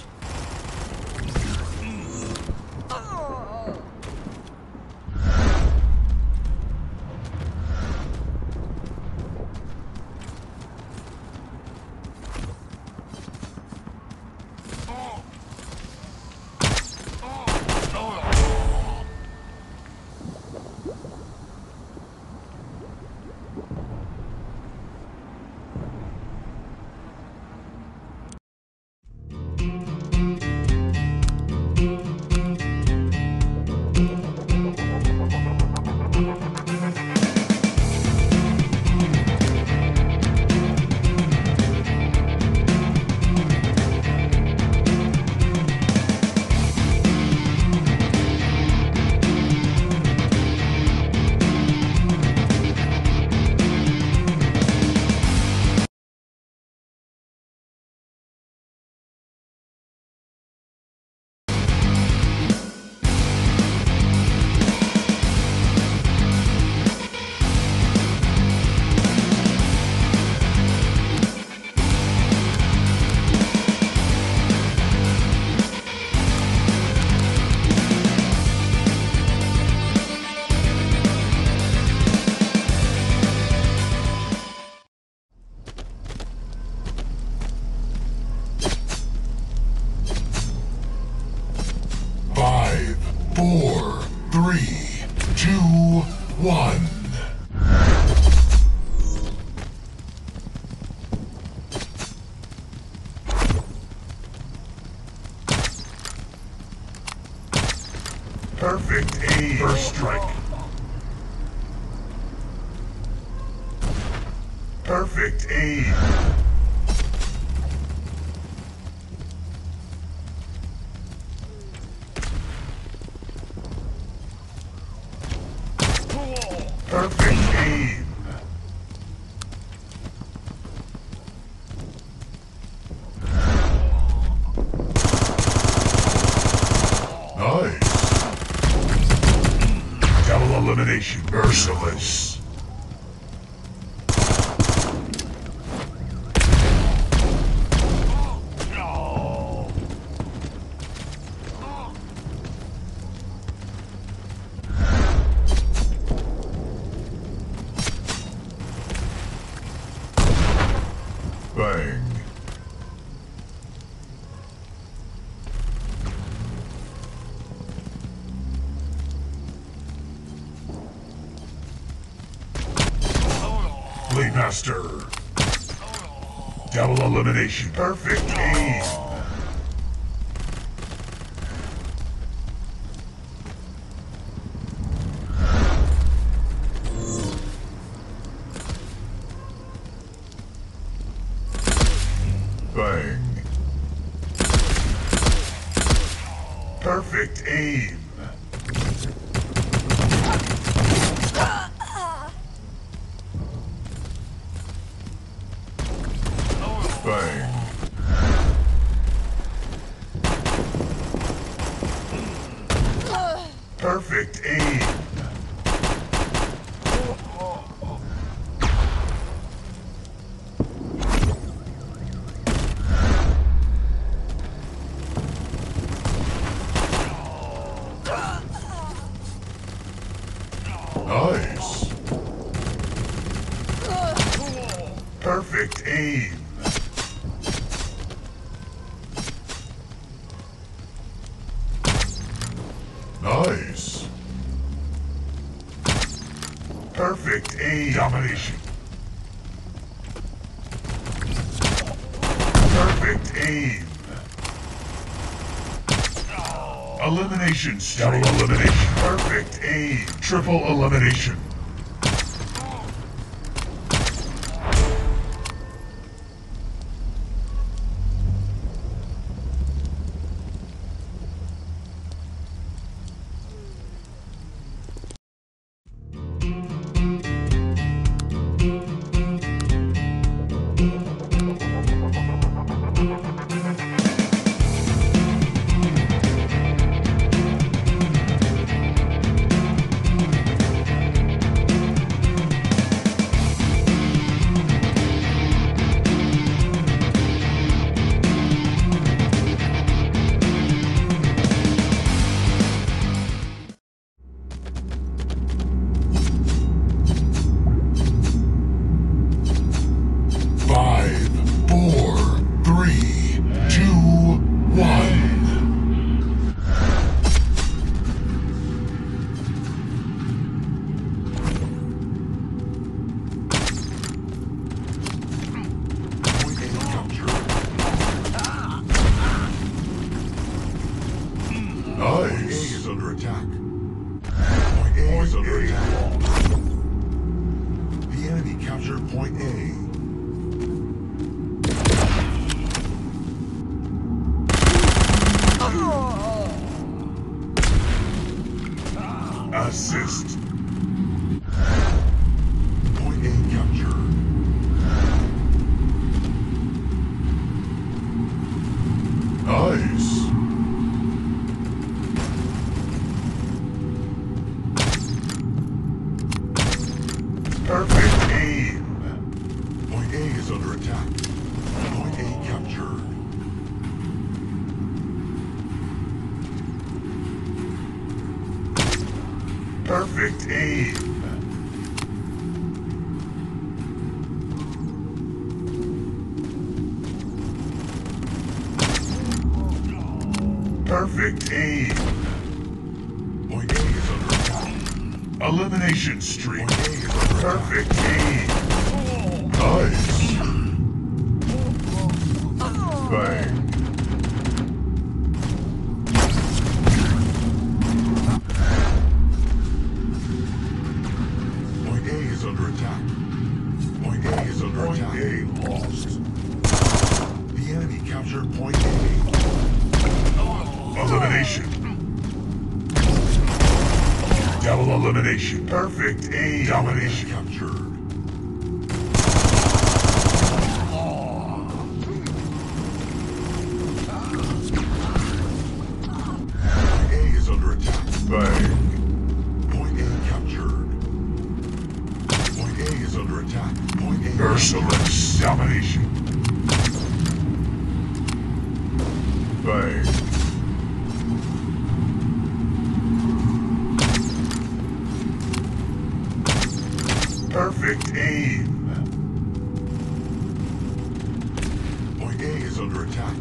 Five, four, three, two, one. Perfect aim. First strike. Perfect aim. Perfect aim. Nice. elimination. Merciless. Bang. Blade Master. Double elimination. Perfect aim. Bang. Perfect aim. Bang. Perfect aim. Nice. Perfect aim. Nice. Perfect aim. Domination. Perfect aim. Elimination. Double elimination. Perfect aim. Triple elimination. Point A. Assist. Point A captured. Nice. Perfect aim. Point A is under attack. Point A captured. Perfect aim. Perfect aim. Point A is under attack. Elimination streak. Point A is under Perfect aim. Nice. Bang. Point A is under attack. Point A is under Point attack. A lost. The enemy captured Point A. Elimination. Double elimination. Perfect aim. Domination captured. Point A is under attack. Bang. Point A captured. Merciless domination. Bang. Perfect aim. Point A is under attack.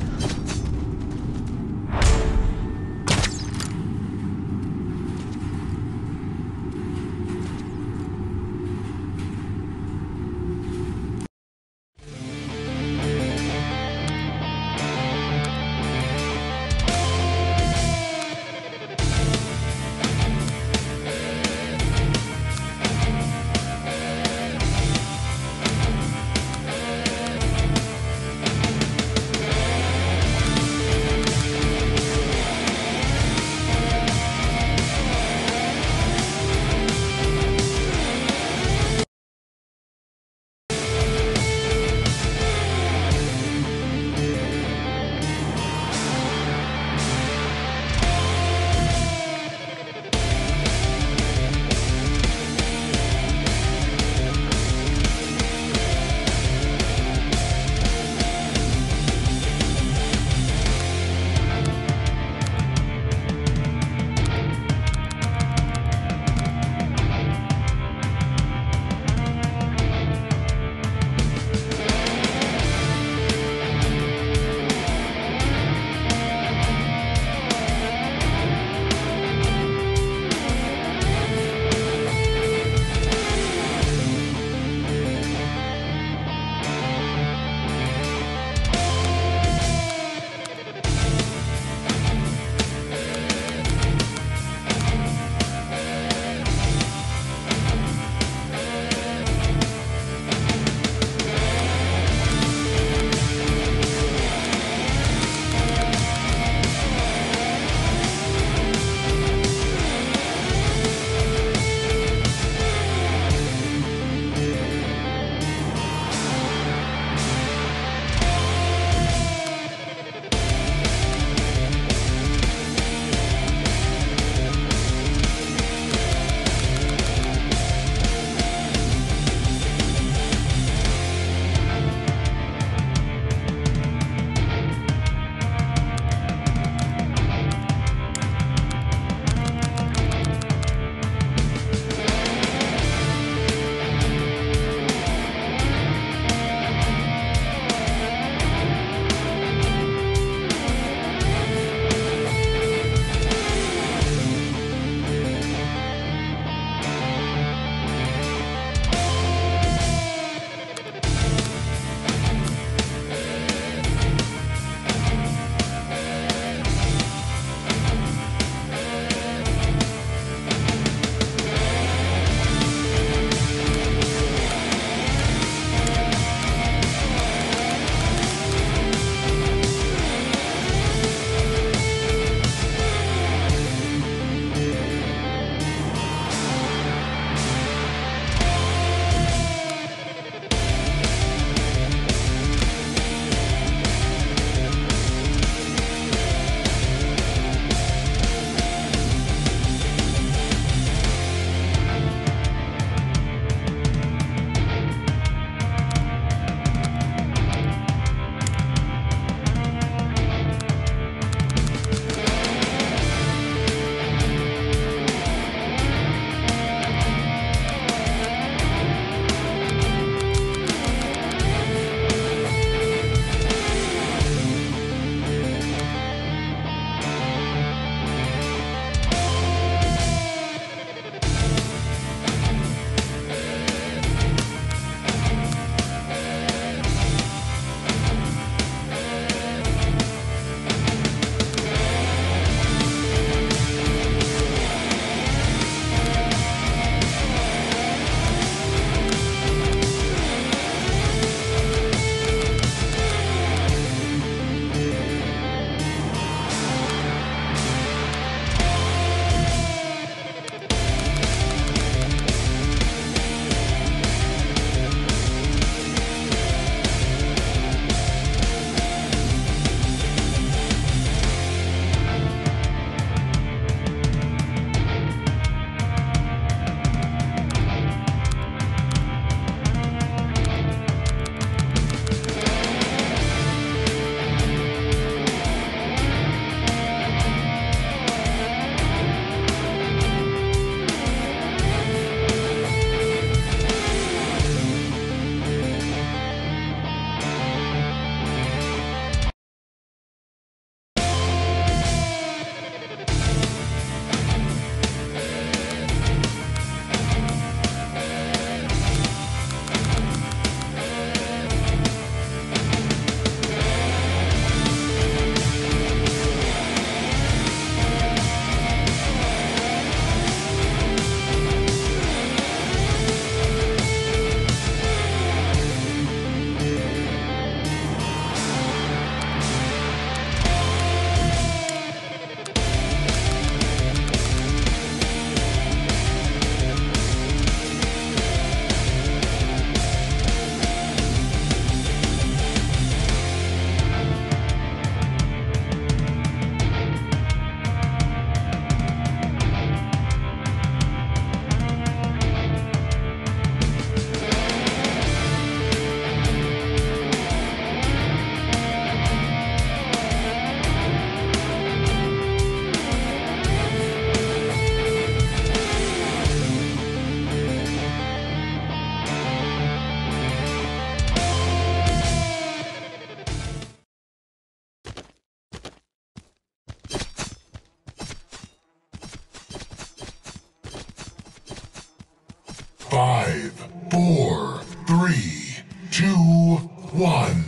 Five, four, three, two, one.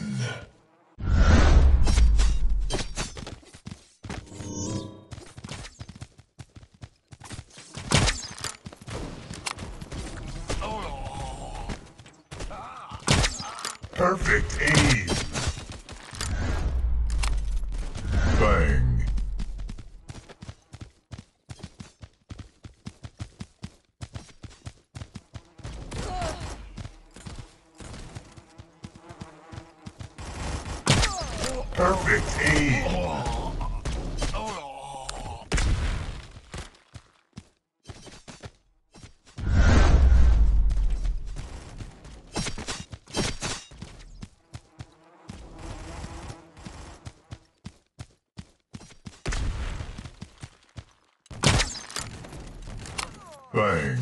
Perfect aim. Bang. Perfect aim. Bang.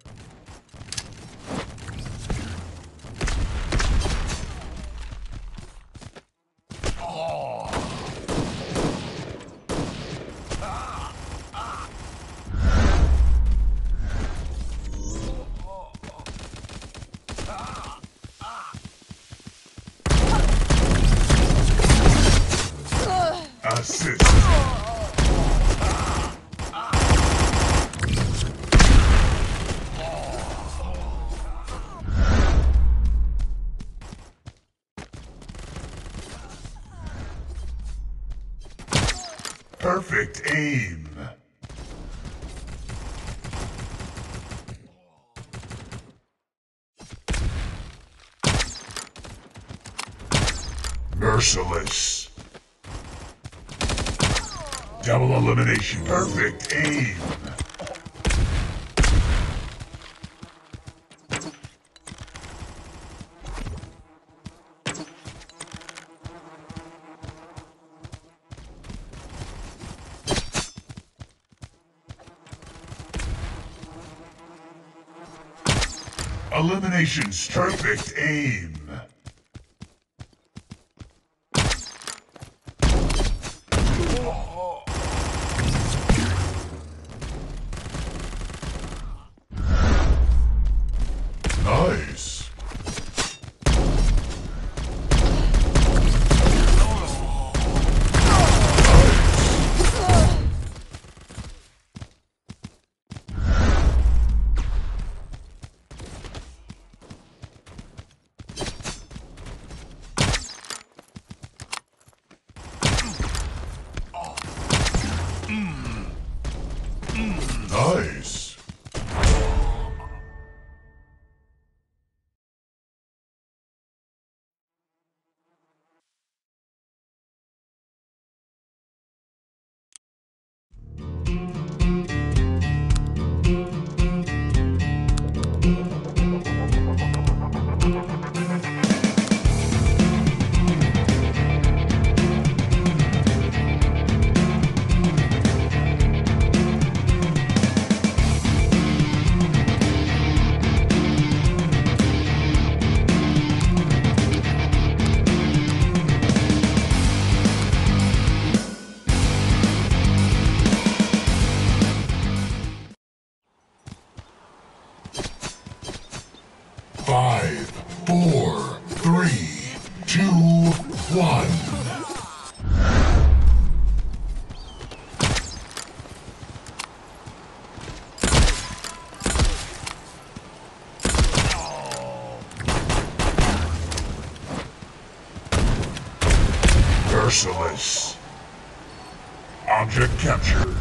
Assist. Perfect aim. Merciless. Double elimination. Perfect aim. Eliminations. Perfect aim. Nice. Nice. Five, four, three, two, one. Merciless. Object captured.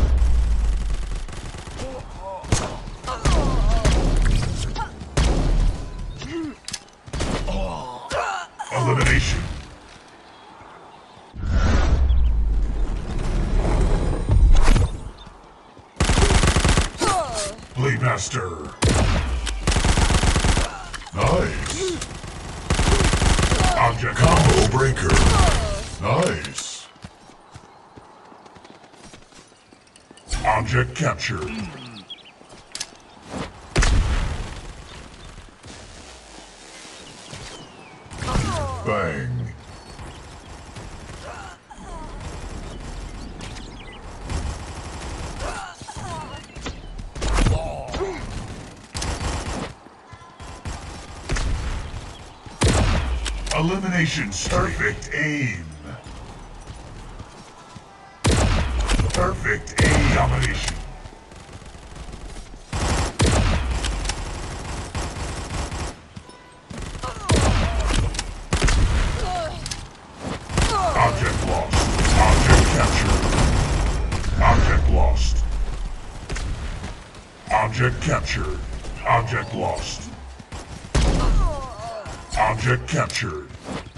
Elimination. Blade Master. Nice. Object combo breaker. Nice. Object captured. Bang. Elimination perfect aim. Perfect aim domination. Object lost. Object captured. Object lost. Object captured. Object lost. Object captured.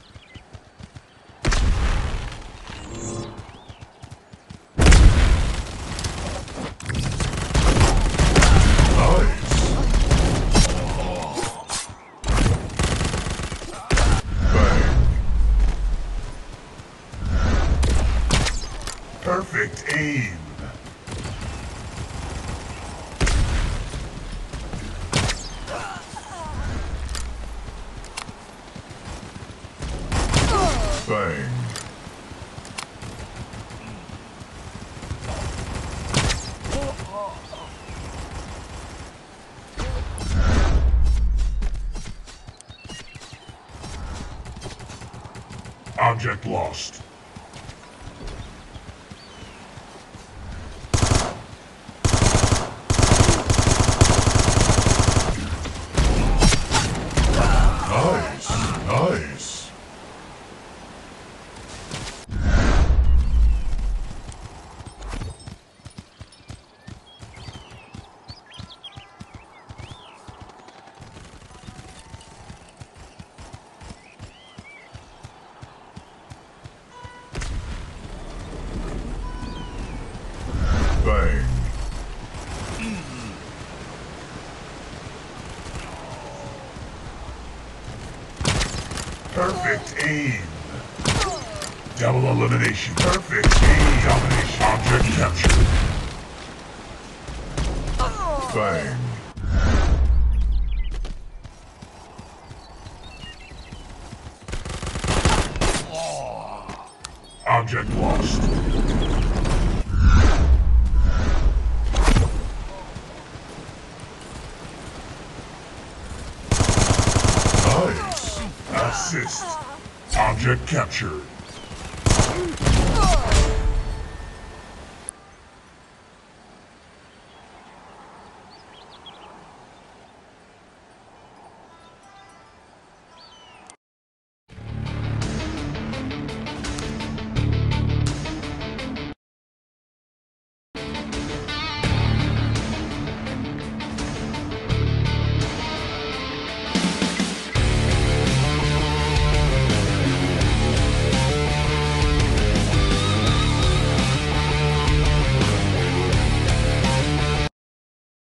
Nice. Bang. Perfect aim. Bang. Object lost. Nice, nice. Bang. Perfect aim. Double elimination. Perfect aim. Domination. Object captured. Bang. Object lost. Nice. Assist. Object captured.